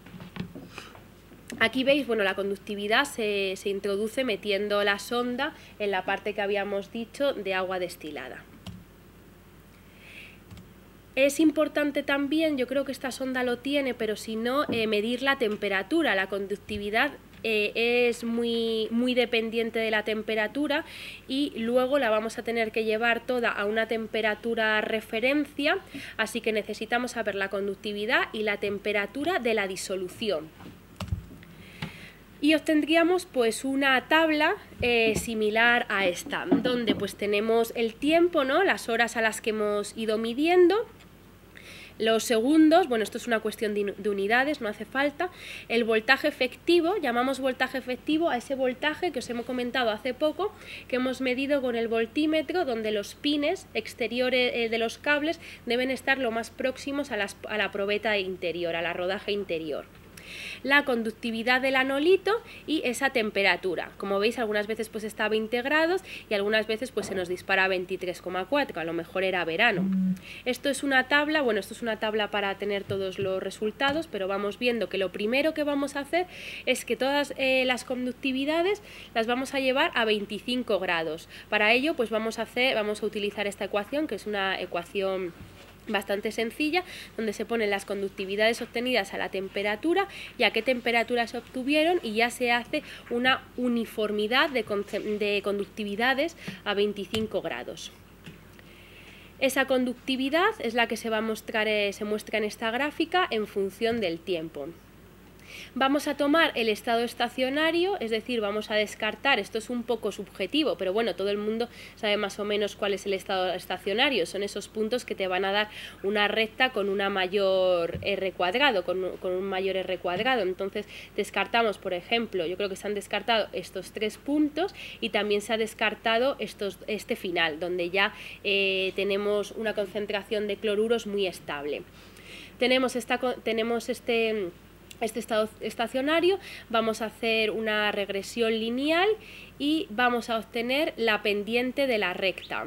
Aquí veis, bueno, la conductividad se, se introduce metiendo la sonda en la parte que habíamos dicho de agua destilada. Es importante también, yo creo que esta sonda lo tiene, pero si no, eh, medir la temperatura. La conductividad eh, es muy, muy dependiente de la temperatura y luego la vamos a tener que llevar toda a una temperatura referencia, así que necesitamos saber la conductividad y la temperatura de la disolución. Y obtendríamos pues una tabla eh, similar a esta, donde pues tenemos el tiempo, ¿no? Las horas a las que hemos ido midiendo, los segundos, bueno, esto es una cuestión de, de unidades, no hace falta, el voltaje efectivo, llamamos voltaje efectivo a ese voltaje que os hemos comentado hace poco, que hemos medido con el voltímetro, donde los pines exteriores eh, de los cables deben estar lo más próximos a, las, a la probeta interior, a la rodaja interior. La conductividad del anolito y esa temperatura. Como veis, algunas veces pues está a veinte grados y algunas veces pues se nos dispara a veintitrés coma cuatro, a lo mejor era verano. Esto es una tabla, bueno, esto es una tabla para tener todos los resultados, pero vamos viendo que lo primero que vamos a hacer es que todas eh, las conductividades las vamos a llevar a veinticinco grados. Para ello pues vamos a hacer, vamos a utilizar esta ecuación, que es una ecuación bastante sencilla, donde se ponen las conductividades obtenidas a la temperatura y a qué temperatura se obtuvieron, y ya se hace una uniformidad de, de conductividades a veinticinco grados. Esa conductividad es la que se va a mostrar, eh, se muestra en esta gráfica en función del tiempo. Vamos a tomar el estado estacionario, es decir, vamos a descartar, esto es un poco subjetivo, pero bueno, todo el mundo sabe más o menos cuál es el estado estacionario, son esos puntos que te van a dar una recta con una mayor R cuadrado, con, con un mayor R cuadrado, entonces descartamos, por ejemplo, yo creo que se han descartado estos tres puntos y también se ha descartado estos, este final, donde ya eh, tenemos una concentración de cloruros muy estable. Tenemos, esta, tenemos este... Este estado estacionario, vamos a hacer una regresión lineal y vamos a obtener la pendiente de la recta.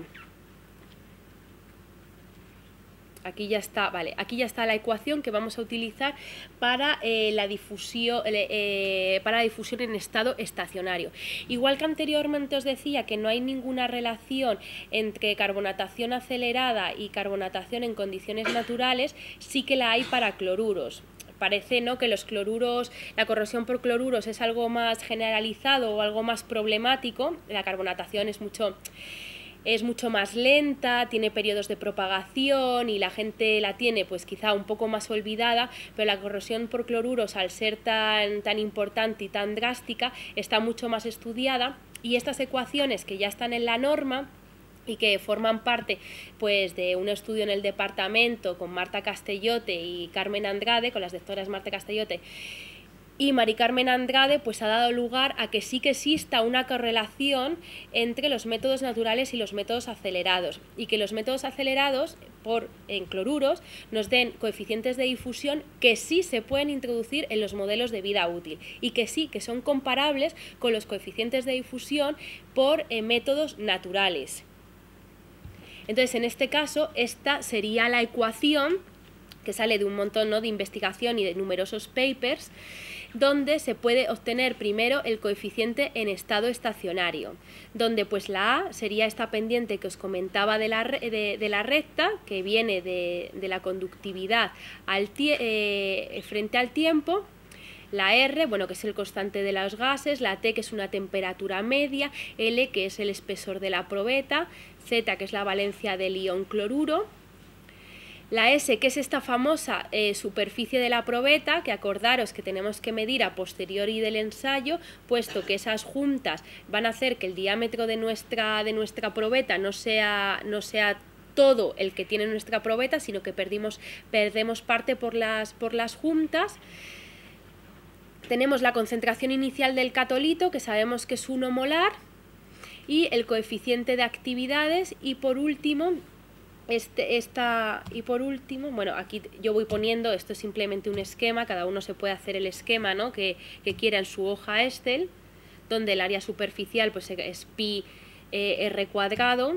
Aquí ya está, vale, aquí ya está la ecuación que vamos a utilizar para, eh, la difusión, eh, para la difusión en estado estacionario. Igual que anteriormente os decía que no hay ninguna relación entre carbonatación acelerada y carbonatación en condiciones naturales, sí que la hay para cloruros. Parece, ¿no?, que los cloruros, la corrosión por cloruros es algo más generalizado o algo más problemático. La carbonatación es mucho, es mucho más lenta, tiene periodos de propagación y la gente la tiene pues quizá un poco más olvidada, pero la corrosión por cloruros, al ser tan, tan importante y tan drástica, está mucho más estudiada, y estas ecuaciones que ya están en la norma y que forman parte pues de un estudio en el departamento con Marta Castellote y Carmen Andrade, con las doctoras Marta Castellote Y Mari Carmen Andrade pues, ha dado lugar a que sí que exista una correlación entre los métodos naturales y los métodos acelerados, y que los métodos acelerados por, en cloruros nos den coeficientes de difusión que sí se pueden introducir en los modelos de vida útil, y que sí que son comparables con los coeficientes de difusión por eh, métodos naturales. Entonces, en este caso, esta sería la ecuación que sale de un montón, ¿no?, de investigación y de numerosos papers, donde se puede obtener primero el coeficiente en estado estacionario, donde pues la A sería esta pendiente que os comentaba de la, de, de la recta, que viene de, de la conductividad al eh, frente al tiempo, la R, bueno, que es el constante de los gases, la T, que es una temperatura media, L, que es el espesor de la probeta, Z, que es la valencia del ion cloruro, la S, que es esta famosa eh, superficie de la probeta, que acordaros que tenemos que medir a posteriori del ensayo, puesto que esas juntas van a hacer que el diámetro de nuestra, de nuestra probeta no sea, no sea todo el que tiene nuestra probeta, sino que perdimos, perdemos parte por las, por las juntas. Tenemos la concentración inicial del catolito, que sabemos que es uno molar, y el coeficiente de actividades, y por último... Este, esta, y por último, bueno, aquí yo voy poniendo, esto es simplemente un esquema, cada uno se puede hacer el esquema, ¿no?, que, que quiera en su hoja Excel, donde el área superficial pues, es pi eh, r cuadrado,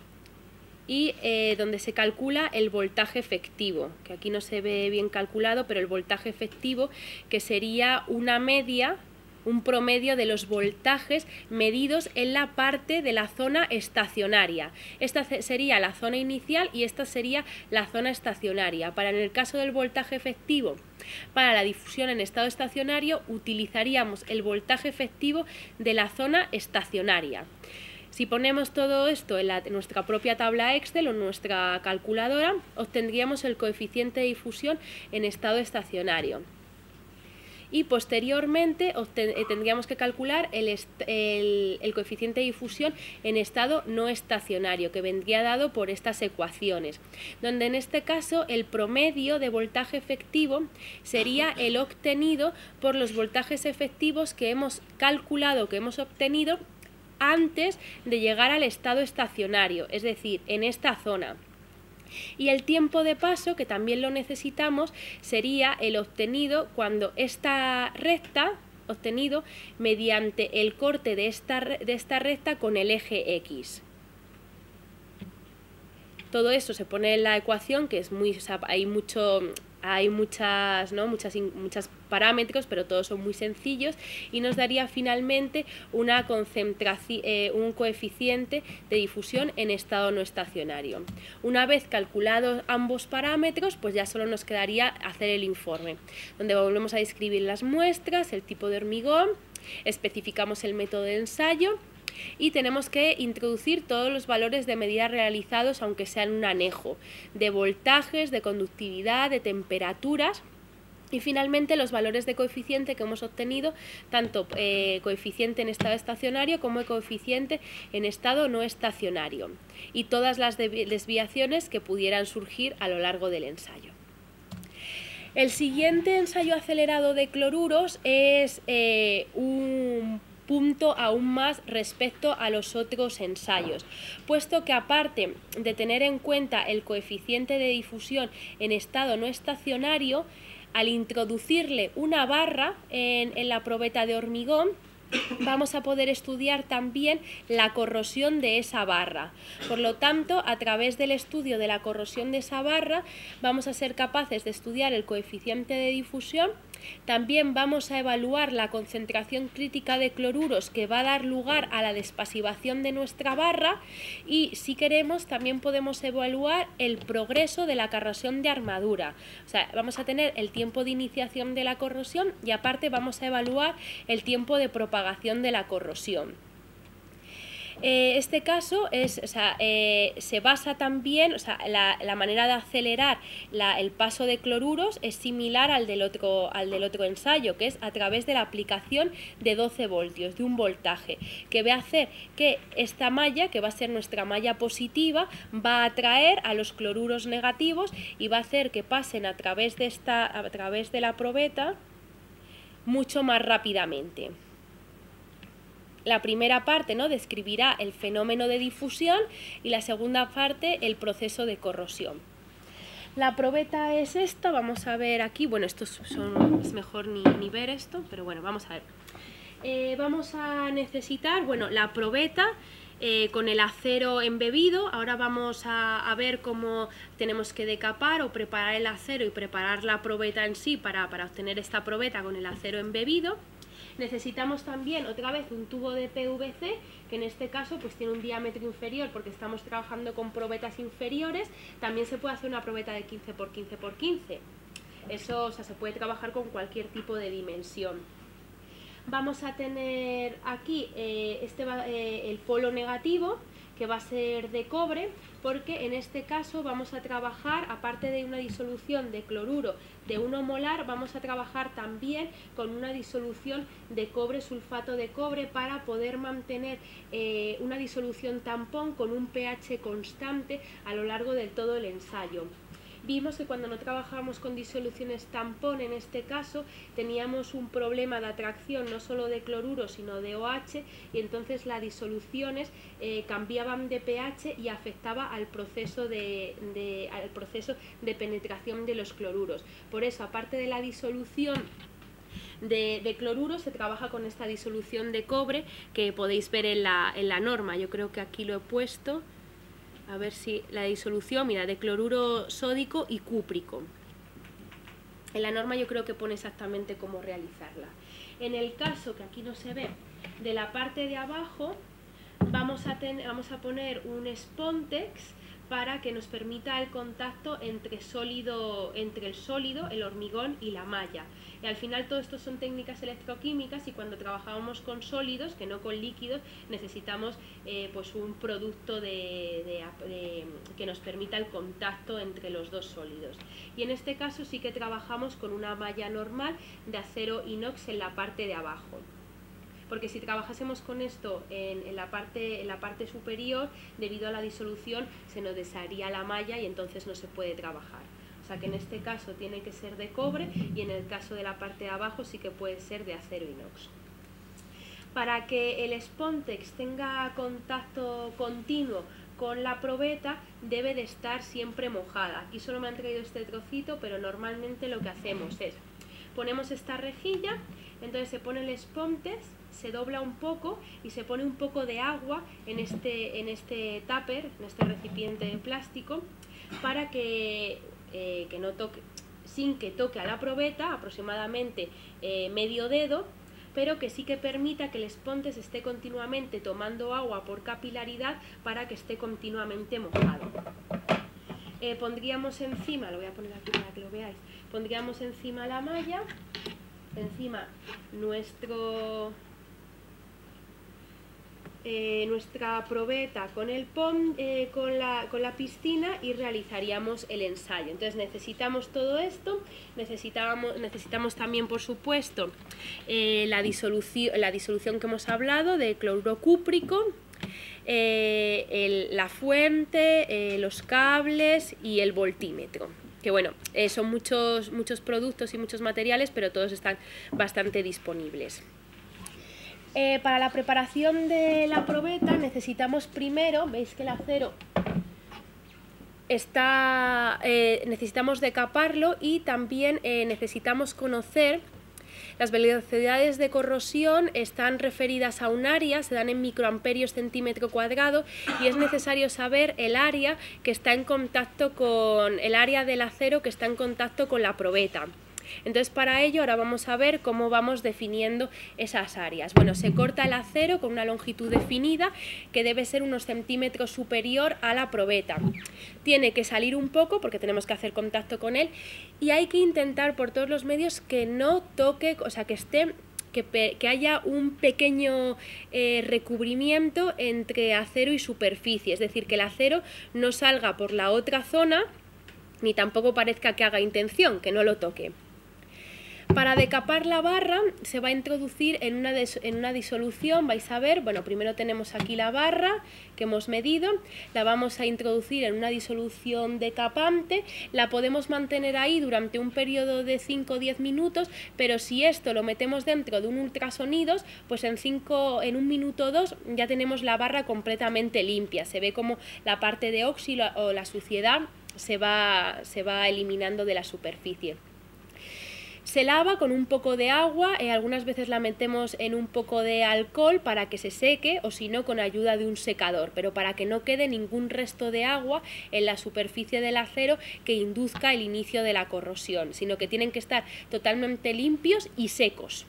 y eh, donde se calcula el voltaje efectivo, que aquí no se ve bien calculado, pero el voltaje efectivo, que sería una media, un promedio de los voltajes medidos en la parte de la zona estacionaria. Esta sería la zona inicial y esta sería la zona estacionaria. Para en el caso del voltaje efectivo, para la difusión en estado estacionario, utilizaríamos el voltaje efectivo de la zona estacionaria. Si ponemos todo esto en, la, en nuestra propia tabla Excel o en nuestra calculadora, obtendríamos el coeficiente de difusión en estado estacionario. Y posteriormente tendríamos que calcular el, el, el coeficiente de difusión en estado no estacionario, que vendría dado por estas ecuaciones, donde en este caso el promedio de voltaje efectivo sería el obtenido por los voltajes efectivos que hemos calculado, que hemos obtenido antes de llegar al estado estacionario, es decir, en esta zona. Y el tiempo de paso, que también lo necesitamos, sería el obtenido cuando esta recta, obtenido mediante el corte de esta, de esta recta con el eje X. Todo eso se pone en la ecuación, que es muy, o sea, hay mucho... Hay muchas, ¿no? muchas, muchos parámetros, pero todos son muy sencillos, y nos daría finalmente una concentración, eh, un coeficiente de difusión en estado no estacionario. Una vez calculados ambos parámetros, pues ya solo nos quedaría hacer el informe, donde volvemos a describir las muestras, el tipo de hormigón, especificamos el método de ensayo, y tenemos que introducir todos los valores de medida realizados, aunque sean un anejo, de voltajes, de conductividad, de temperaturas, y finalmente los valores de coeficiente que hemos obtenido, tanto eh, coeficiente en estado estacionario como coeficiente en estado no estacionario, y todas las desviaciones que pudieran surgir a lo largo del ensayo. El siguiente ensayo acelerado de cloruros es eh, un punto aún más respecto a los otros ensayos, puesto que aparte de tener en cuenta el coeficiente de difusión en estado no estacionario, al introducirle una barra en, en la probeta de hormigón, vamos a poder estudiar también la corrosión de esa barra. Por lo tanto, a través del estudio de la corrosión de esa barra, vamos a ser capaces de estudiar el coeficiente de difusión. También vamos a evaluar la concentración crítica de cloruros que va a dar lugar a la despasivación de nuestra barra, y si queremos también podemos evaluar el progreso de la corrosión de armadura. O sea, vamos a tener el tiempo de iniciación de la corrosión y aparte vamos a evaluar el tiempo de propagación de la corrosión. Eh, este caso es, o sea, eh, se basa también, o sea, la, la manera de acelerar la, el paso de cloruros es similar al del, otro, al del otro ensayo, que es a través de la aplicación de doce voltios, de un voltaje, que va a hacer que esta malla, que va a ser nuestra malla positiva, va a atraer a los cloruros negativos y va a hacer que pasen a través de, esta, a través de la probeta mucho más rápidamente. La primera parte, ¿no?, describirá el fenómeno de difusión y la segunda parte el proceso de corrosión. La probeta es esta, vamos a ver aquí, bueno, esto son, es mejor ni, ni ver esto, pero bueno, vamos a ver. Eh, vamos a necesitar, bueno, la probeta eh, con el acero embebido. Ahora vamos a, a ver cómo tenemos que decapar o preparar el acero y preparar la probeta en sí para, para obtener esta probeta con el acero embebido. Necesitamos también otra vez un tubo de P V C, que en este caso pues tiene un diámetro inferior porque estamos trabajando con probetas inferiores. También se puede hacer una probeta de quince por quince por quince. Eso, o sea, se puede trabajar con cualquier tipo de dimensión. Vamos a tener aquí eh, este va, eh, el polo negativo, que va a ser de cobre, porque en este caso vamos a trabajar, aparte de una disolución de cloruro de uno molar, vamos a trabajar también con una disolución de cobre, sulfato de cobre, para poder mantener eh, una disolución tampón con un pH constante a lo largo de todo el ensayo. Vimos que cuando no trabajábamos con disoluciones tampón, en este caso, teníamos un problema de atracción no solo de cloruro sino de OH, y entonces las disoluciones eh, cambiaban de pH y afectaba al proceso de, de, al proceso de penetración de los cloruros. Por eso, aparte de la disolución De, de cloruro, se trabaja con esta disolución de cobre que podéis ver en la, en la norma. Yo creo que aquí lo he puesto. A ver si la disolución, mira, de cloruro sódico y cúprico. En la norma yo creo que pone exactamente cómo realizarla. En el caso, que aquí no se ve, de la parte de abajo, vamos a, ten, vamos a poner un Spontex para que nos permita el contacto entre, sólido, entre el sólido, el hormigón y la malla. Y al final todo esto son técnicas electroquímicas, y cuando trabajamos con sólidos, que no con líquidos, necesitamos eh, pues un producto de, de, de, que nos permita el contacto entre los dos sólidos. Y en este caso sí que trabajamos con una malla normal de acero inox en la parte de abajo. Porque si trabajásemos con esto en, en, la parte, en la parte superior, debido a la disolución, se nos desharía la malla y entonces no se puede trabajar. O sea que en este caso tiene que ser de cobre, y en el caso de la parte de abajo sí que puede ser de acero inox. Para que el Spontex tenga contacto continuo con la probeta, debe de estar siempre mojada. Aquí solo me han traído este trocito, pero normalmente lo que hacemos es, ponemos esta rejilla, entonces se pone el Spontex, se dobla un poco y se pone un poco de agua en este, en este tupper, en este recipiente de plástico, para que, eh, que no toque, sin que toque a la probeta, aproximadamente eh, medio dedo, pero que sí que permita que el Spontex esté continuamente tomando agua por capilaridad para que esté continuamente mojado. Eh, pondríamos encima, lo voy a poner aquí para que lo veáis, pondríamos encima la malla, encima nuestro... Eh, nuestra probeta con el pom, eh, con, la, con la piscina, y realizaríamos el ensayo. Entonces necesitamos todo esto, necesitamos, necesitamos también, por supuesto, eh, la, disolución, la disolución que hemos hablado de cloruro cúprico, eh, el, la fuente, eh, los cables y el voltímetro. Que bueno, eh, son muchos, muchos productos y muchos materiales, pero todos están bastante disponibles. Eh, para la preparación de la probeta necesitamos primero, veis que el acero está, eh, necesitamos decaparlo, y también eh, necesitamos conocer las velocidades de corrosión. Están referidas a un área, se dan en microamperios centímetro cuadrado, y es necesario saber el área que está en contacto con el área del acero que está en contacto con la probeta. Entonces, para ello ahora vamos a ver cómo vamos definiendo esas áreas. Bueno, se corta el acero con una longitud definida que debe ser unos centímetros superior a la probeta. Tiene que salir un poco porque tenemos que hacer contacto con él, y hay que intentar por todos los medios que no toque, o sea, que esté... Que, que haya un pequeño eh, recubrimiento entre acero y superficie, es decir, que el acero no salga por la otra zona, ni tampoco parezca que haga intención, que no lo toque. Para decapar la barra se va a introducir en una, en una disolución, vais a ver, bueno, primero tenemos aquí la barra que hemos medido, la vamos a introducir en una disolución decapante, la podemos mantener ahí durante un periodo de cinco o diez minutos, pero si esto lo metemos dentro de un ultrasonidos, pues en, cinco, en un minuto o dos ya tenemos la barra completamente limpia, se ve como la parte de óxido o la suciedad se va, se va eliminando de la superficie. Se lava con un poco de agua, eh, algunas veces la metemos en un poco de alcohol para que se seque o si no con ayuda de un secador, pero para que no quede ningún resto de agua en la superficie del acero que induzca el inicio de la corrosión, sino que tienen que estar totalmente limpios y secos.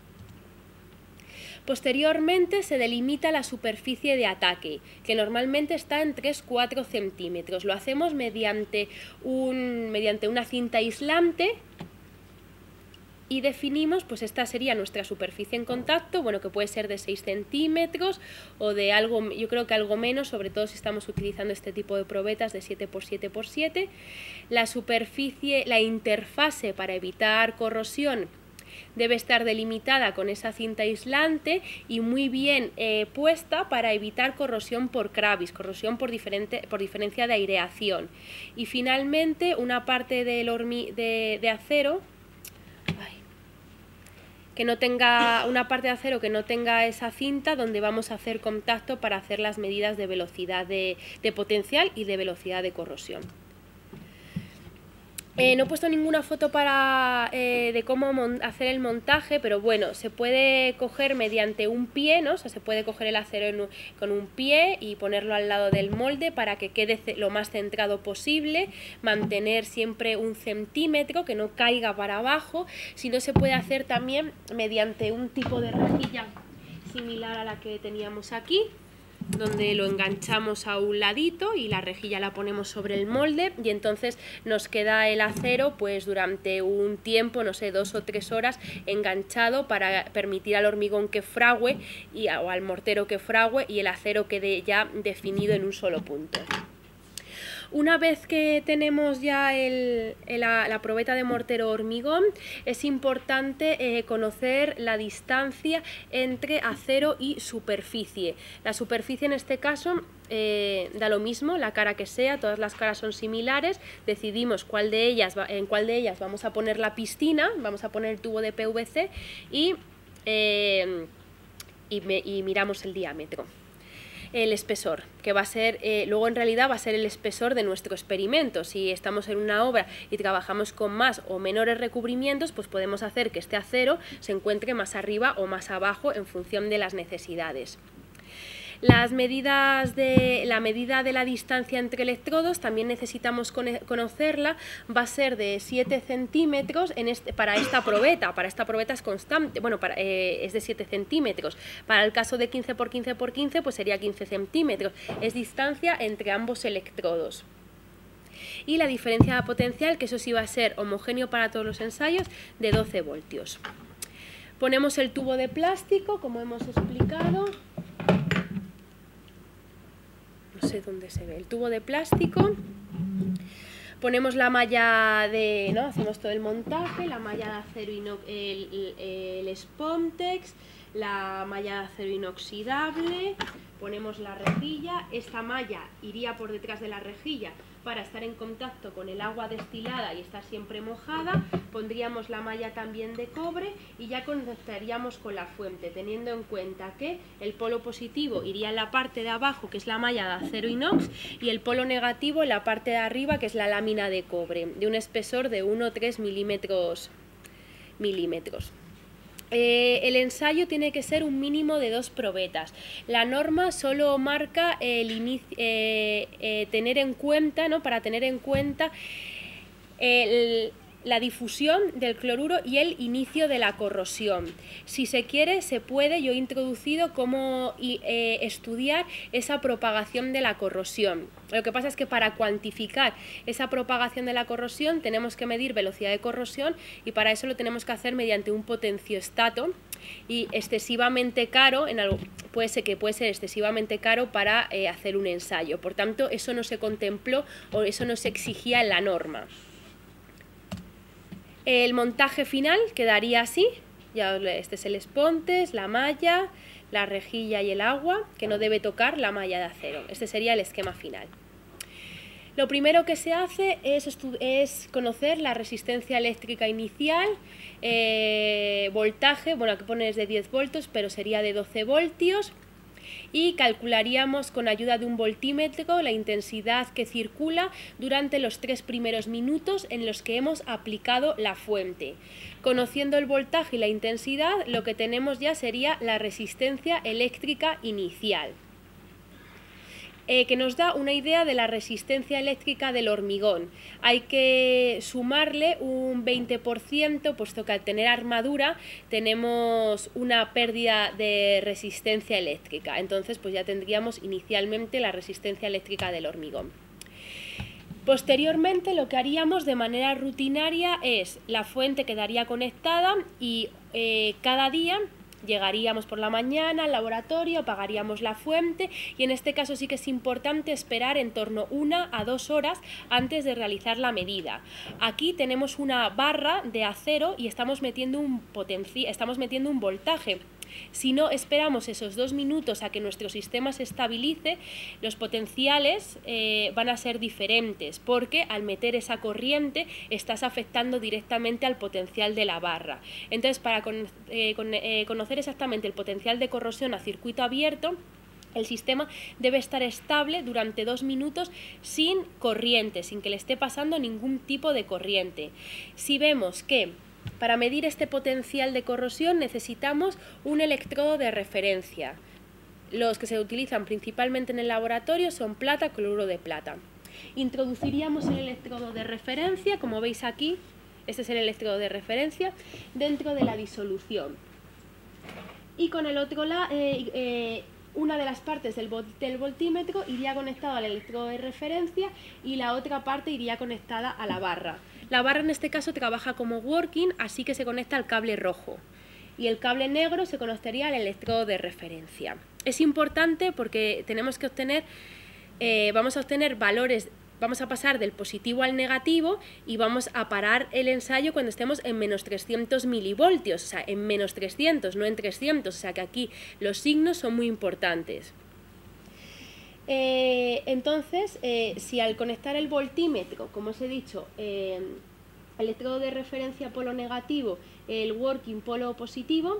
Posteriormente se delimita la superficie de ataque, que normalmente está en tres a cuatro centímetros. Lo hacemos mediante, un, mediante una cinta aislante y definimos, pues esta sería nuestra superficie en contacto, bueno, que puede ser de seis centímetros o de algo, yo creo que algo menos, sobre todo si estamos utilizando este tipo de probetas de siete por siete por siete. La superficie, la interfase para evitar corrosión debe estar delimitada con esa cinta aislante y muy bien eh, puesta para evitar corrosión por cravis, corrosión por, diferente, por diferencia de aireación. Y finalmente una parte del hormi de, de acero, que no tenga una parte de acero que no tenga esa cinta donde vamos a hacer contacto para hacer las medidas de velocidad de, de potencial y de velocidad de corrosión. Eh, no he puesto ninguna foto para, eh, de cómo hacer el montaje, pero bueno, se puede coger mediante un pie, ¿no? O sea, se puede coger el acero en un, con un pie y ponerlo al lado del molde para que quede lo más centrado posible, mantener siempre un centímetro, que no caiga para abajo. Si no, se puede hacer también mediante un tipo de rejilla similar a la que teníamos aquí, donde lo enganchamos a un ladito y la rejilla la ponemos sobre el molde y entonces nos queda el acero pues durante un tiempo, no sé, dos o tres horas enganchado para permitir al hormigón que frague y, o al mortero que frague y el acero quede ya definido en un solo punto. Una vez que tenemos ya el, el, la, la probeta de mortero hormigón, es importante eh, conocer la distancia entre acero y superficie. La superficie en este caso eh, da lo mismo, la cara que sea, todas las caras son similares, decidimos cuál de ellas, en cuál de ellas vamos a poner la piscina, vamos a poner el tubo de P V C y, eh, y, me, y miramos el diámetro. El espesor, que va a ser, eh, luego en realidad va a ser el espesor de nuestro experimento. Si estamos en una obra y trabajamos con más o menores recubrimientos, pues podemos hacer que este acero se encuentre más arriba o más abajo en función de las necesidades. Las medidas de, la medida de la distancia entre electrodos también necesitamos conocerla, va a ser de siete centímetros en este, para esta probeta, para esta probeta es constante, bueno, para, eh, es de siete centímetros, para el caso de quince por quince por quince pues sería quince centímetros, es distancia entre ambos electrodos. Y la diferencia potencial, que eso sí va a ser homogéneo para todos los ensayos, de doce voltios. Ponemos el tubo de plástico, como hemos explicado. No sé dónde se ve, el tubo de plástico, ponemos la malla de, ¿no? Hacemos todo el montaje, la malla de acero inox, el, el, el Spontex, la malla de acero inoxidable, ponemos la rejilla, esta malla iría por detrás de la rejilla para estar en contacto con el agua destilada y estar siempre mojada, pondríamos la malla también de cobre y ya conectaríamos con la fuente, teniendo en cuenta que el polo positivo iría en la parte de abajo, que es la malla de acero inox, y el polo negativo en la parte de arriba, que es la lámina de cobre, de un espesor de uno a tres milímetros. milímetros. Eh, el ensayo tiene que ser un mínimo de dos probetas. La norma solo marca el inicio, eh, eh, tener en cuenta, ¿no? Para tener en cuenta el, la difusión del cloruro y el inicio de la corrosión. Si se quiere, se puede, yo he introducido cómo eh, estudiar esa propagación de la corrosión. Lo que pasa es que para cuantificar esa propagación de la corrosión tenemos que medir velocidad de corrosión y para eso lo tenemos que hacer mediante un potenciostato y excesivamente caro, en algo, puede ser que puede ser excesivamente caro para eh, hacer un ensayo. Por tanto, eso no se contempló o eso no se exigía en la norma. El montaje final quedaría así. Ya, este es el espontes, la malla, la rejilla y el agua, que no debe tocar la malla de acero. Este sería el esquema final. Lo primero que se hace es, es conocer la resistencia eléctrica inicial, eh, voltaje, bueno, aquí pones de diez voltios, pero sería de doce voltios, y calcularíamos con ayuda de un voltímetro la intensidad que circula durante los tres primeros minutos en los que hemos aplicado la fuente. Conociendo el voltaje y la intensidad, lo que tenemos ya sería la resistencia eléctrica inicial, eh, que nos da una idea de la resistencia eléctrica del hormigón. Hay que sumarle un veinte por ciento, puesto que al tener armadura tenemos una pérdida de resistencia eléctrica. Entonces, pues ya tendríamos inicialmente la resistencia eléctrica del hormigón. Posteriormente, lo que haríamos de manera rutinaria es la fuente quedaría conectada y eh, cada día llegaríamos por la mañana al laboratorio, apagaríamos la fuente y en este caso sí que es importante esperar en torno una a dos horas antes de realizar la medida. Aquí tenemos una barra de acero y estamos metiendo un potenci- estamos metiendo un voltaje. Si no esperamos esos dos minutos a que nuestro sistema se estabilice, los potenciales eh, van a ser diferentes, porque al meter esa corriente estás afectando directamente al potencial de la barra. Entonces, para con, eh, con, eh, conocer exactamente el potencial de corrosión a circuito abierto, el sistema debe estar estable durante dos minutos sin corriente, sin que le esté pasando ningún tipo de corriente. Si vemos que para medir este potencial de corrosión necesitamos un electrodo de referencia. Los que se utilizan principalmente en el laboratorio son plata, cloruro de plata. Introduciríamos el electrodo de referencia, como veis aquí, este es el electrodo de referencia, dentro de la disolución. Y con el otro lado, eh, eh, una de las partes del, del voltímetro iría conectada al electrodo de referencia y la otra parte iría conectada a la barra. La barra en este caso trabaja como working, así que se conecta al cable rojo y el cable negro se conectaría al electrodo de referencia. Es importante porque tenemos que obtener, eh, vamos a obtener valores, vamos a pasar del positivo al negativo y vamos a parar el ensayo cuando estemos en menos trescientos milivoltios, o sea, en menos trescientos, no en trescientos, o sea que aquí los signos son muy importantes. Eh, entonces, eh, si al conectar el voltímetro, como os he dicho, eh, electrodo de referencia polo negativo, el working polo positivo,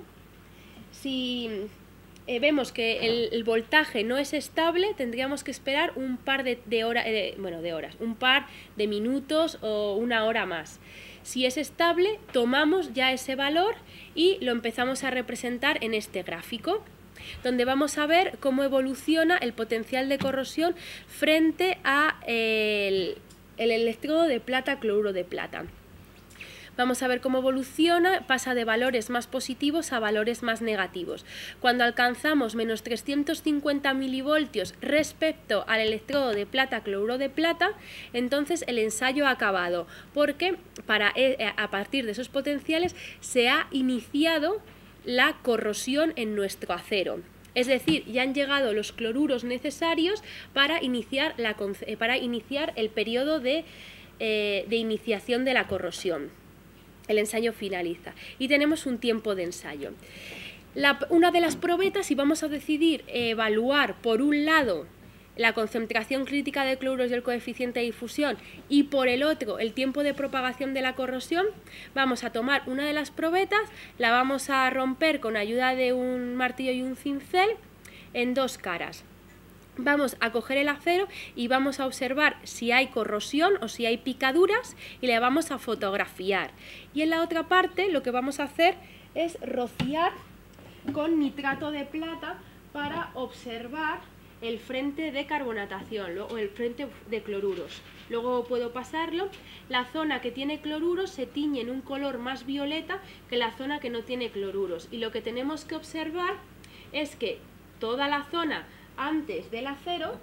si eh, vemos que el, el voltaje no es estable, tendríamos que esperar un par de, de, hora, eh, bueno, de horas, un par de minutos o una hora más. Si es estable, tomamos ya ese valor y lo empezamos a representar en este gráfico, donde vamos a ver cómo evoluciona el potencial de corrosión frente a el, el electrodo de plata cloruro de plata. Vamos a ver cómo evoluciona, pasa de valores más positivos a valores más negativos. Cuando alcanzamos menos trescientos cincuenta milivoltios respecto al electrodo de plata cloruro de plata, entonces el ensayo ha acabado, porque para, a partir de esos potenciales se ha iniciado la corrosión en nuestro acero. Es decir, ya han llegado los cloruros necesarios para iniciar, la, para iniciar el periodo de, eh, de iniciación de la corrosión. El ensayo finaliza y tenemos un tiempo de ensayo. La, una de las probetas, si vamos a decidir evaluar por un lado la concentración crítica de cloruros y el coeficiente de difusión y por el otro el tiempo de propagación de la corrosión, vamos a tomar una de las probetas, la vamos a romper con ayuda de un martillo y un cincel en dos caras. Vamos a coger el acero y vamos a observar si hay corrosión o si hay picaduras y le vamos a fotografiar. Y en la otra parte lo que vamos a hacer es rociar con nitrato de plata para observar el frente de carbonatación o el frente de cloruros. Luego puedo pasarlo. La zona que tiene cloruros se tiñe en un color más violeta que la zona que no tiene cloruros. Y lo que tenemos que observar es que toda la zona antes del acero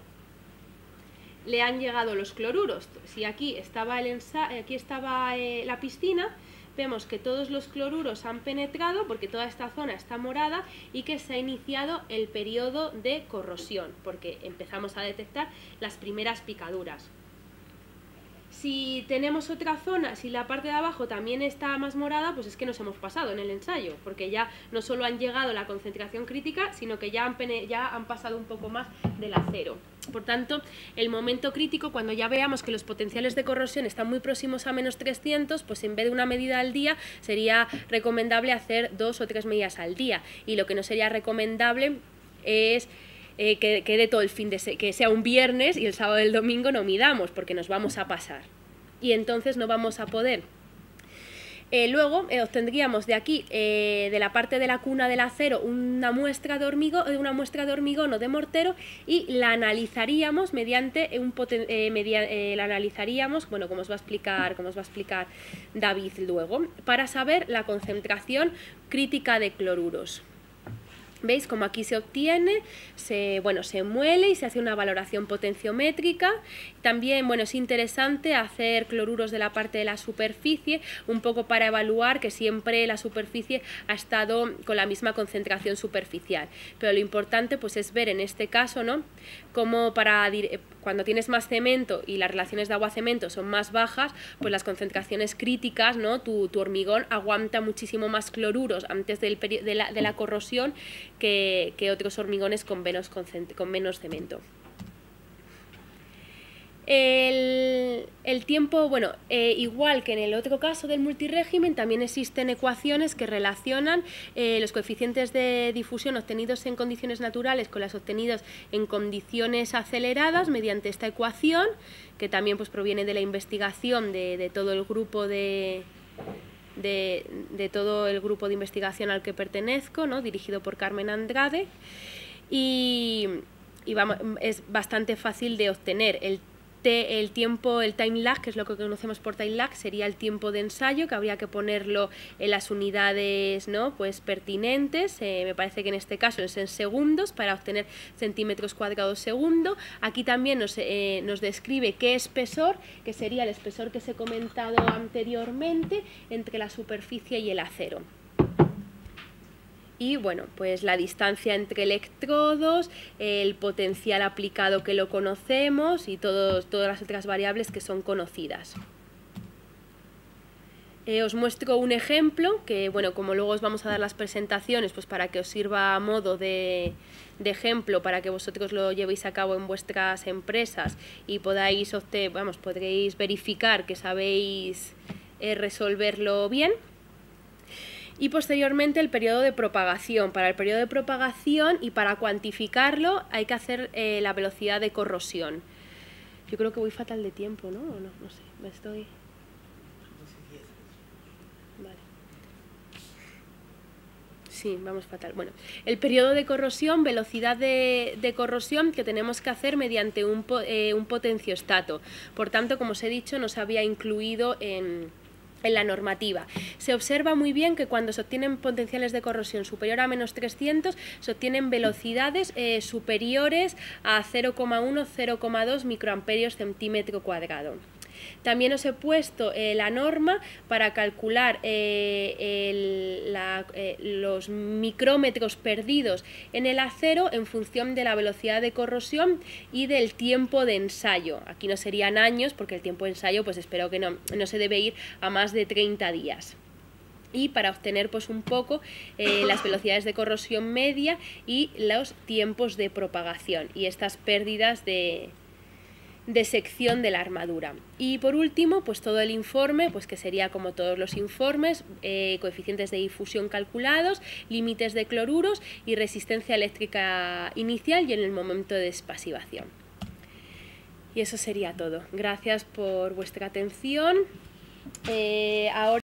le han llegado los cloruros. Si aquí estaba, el aquí estaba eh, la piscina, vemos que todos los cloruros han penetrado porque toda esta zona está morada y que se ha iniciado el periodo de corrosión porque empezamos a detectar las primeras picaduras. si tenemos otra zona, si la parte de abajo también está más morada, pues es que nos hemos pasado en el ensayo, porque ya no solo han llegado a la concentración crítica, sino que ya han, ya han pasado un poco más del acero. Por tanto, el momento crítico, cuando ya veamos que los potenciales de corrosión están muy próximos a menos trescientos, pues en vez de una medida al día, sería recomendable hacer dos o tres medidas al día. Y lo que no sería recomendable es Eh, que quede todo el fin de se que sea un viernes y el sábado y el domingo no midamos, porque nos vamos a pasar y entonces no vamos a poder. Eh, luego eh, obtendríamos de aquí, eh, de la parte de la cuna del acero, una muestra de hormigón, una muestra de hormigón o de mortero, y la analizaríamos mediante un poten eh, media eh, la analizaríamos, bueno, como os va a explicar, como os va a explicar David luego, para saber la concentración crítica de cloruros. ¿Veis? Como aquí se obtiene, se, bueno, se muele y se hace una valoración potenciométrica. También, bueno, es interesante hacer cloruros de la parte de la superficie, un poco para evaluar que siempre la superficie ha estado con la misma concentración superficial. Pero lo importante, pues, es ver en este caso, ¿no?, cómo para, cuando tienes más cemento y las relaciones de agua-cemento son más bajas, pues las concentraciones críticas, ¿no?, tu, tu hormigón aguanta muchísimo más cloruros antes del de, la, de la corrosión que, que otros hormigones con menos, con menos cemento. El, el tiempo, bueno, eh, igual que en el otro caso del multirégimen, también existen ecuaciones que relacionan eh, los coeficientes de difusión obtenidos en condiciones naturales con las obtenidas en condiciones aceleradas mediante esta ecuación, que también, pues, proviene de la investigación de, de todo el grupo de... De, de todo el grupo de investigación al que pertenezco, ¿no?, dirigido por Carmen Andrade, y, y vamos, es bastante fácil de obtener. El El tiempo, el time lag, que es lo que conocemos por time lag, sería el tiempo de ensayo, que habría que ponerlo en las unidades, ¿no?, pues pertinentes. Eh, me parece que en este caso es en segundos, para obtener centímetros cuadrados segundo. Aquí también nos, eh, nos describe qué espesor, que sería el espesor que os he comentado anteriormente, entre la superficie y el acero. Y bueno, pues la distancia entre electrodos, el potencial aplicado que lo conocemos y todos, todas las otras variables que son conocidas. Eh, os muestro un ejemplo que, bueno, como luego os vamos a dar las presentaciones, pues para que os sirva a modo de, de ejemplo, para que vosotros lo llevéis a cabo en vuestras empresas y podáis, obtener, vamos, podréis verificar que sabéis eh, resolverlo bien. Y posteriormente el periodo de propagación. Para el periodo de propagación y para cuantificarlo hay que hacer eh, la velocidad de corrosión. Yo creo que voy fatal de tiempo, ¿no? ¿O no? No sé, me estoy... Vale. Sí, vamos fatal. Bueno, el periodo de corrosión, velocidad de, de corrosión que tenemos que hacer mediante un, eh, un potenciostato. Por tanto, como os he dicho, no se había incluido en... en la normativa. Se observa muy bien que cuando se obtienen potenciales de corrosión superior a menos trescientos, se obtienen velocidades eh, superiores a cero coma uno a cero coma dos microamperios centímetro cuadrado. También os he puesto eh, la norma para calcular eh, el, la, eh, los micrómetros perdidos en el acero en función de la velocidad de corrosión y del tiempo de ensayo. Aquí no serían años, porque el tiempo de ensayo, pues espero que no, no se debe ir a más de treinta días. Y para obtener, pues, un poco eh, las velocidades de corrosión media y los tiempos de propagación y estas pérdidas de... de sección de la armadura. Y por último, pues todo el informe, pues que sería como todos los informes, eh, coeficientes de difusión calculados, límites de cloruros y resistencia eléctrica inicial y en el momento de despasivación. Y eso sería todo. Gracias por vuestra atención. Eh, ahora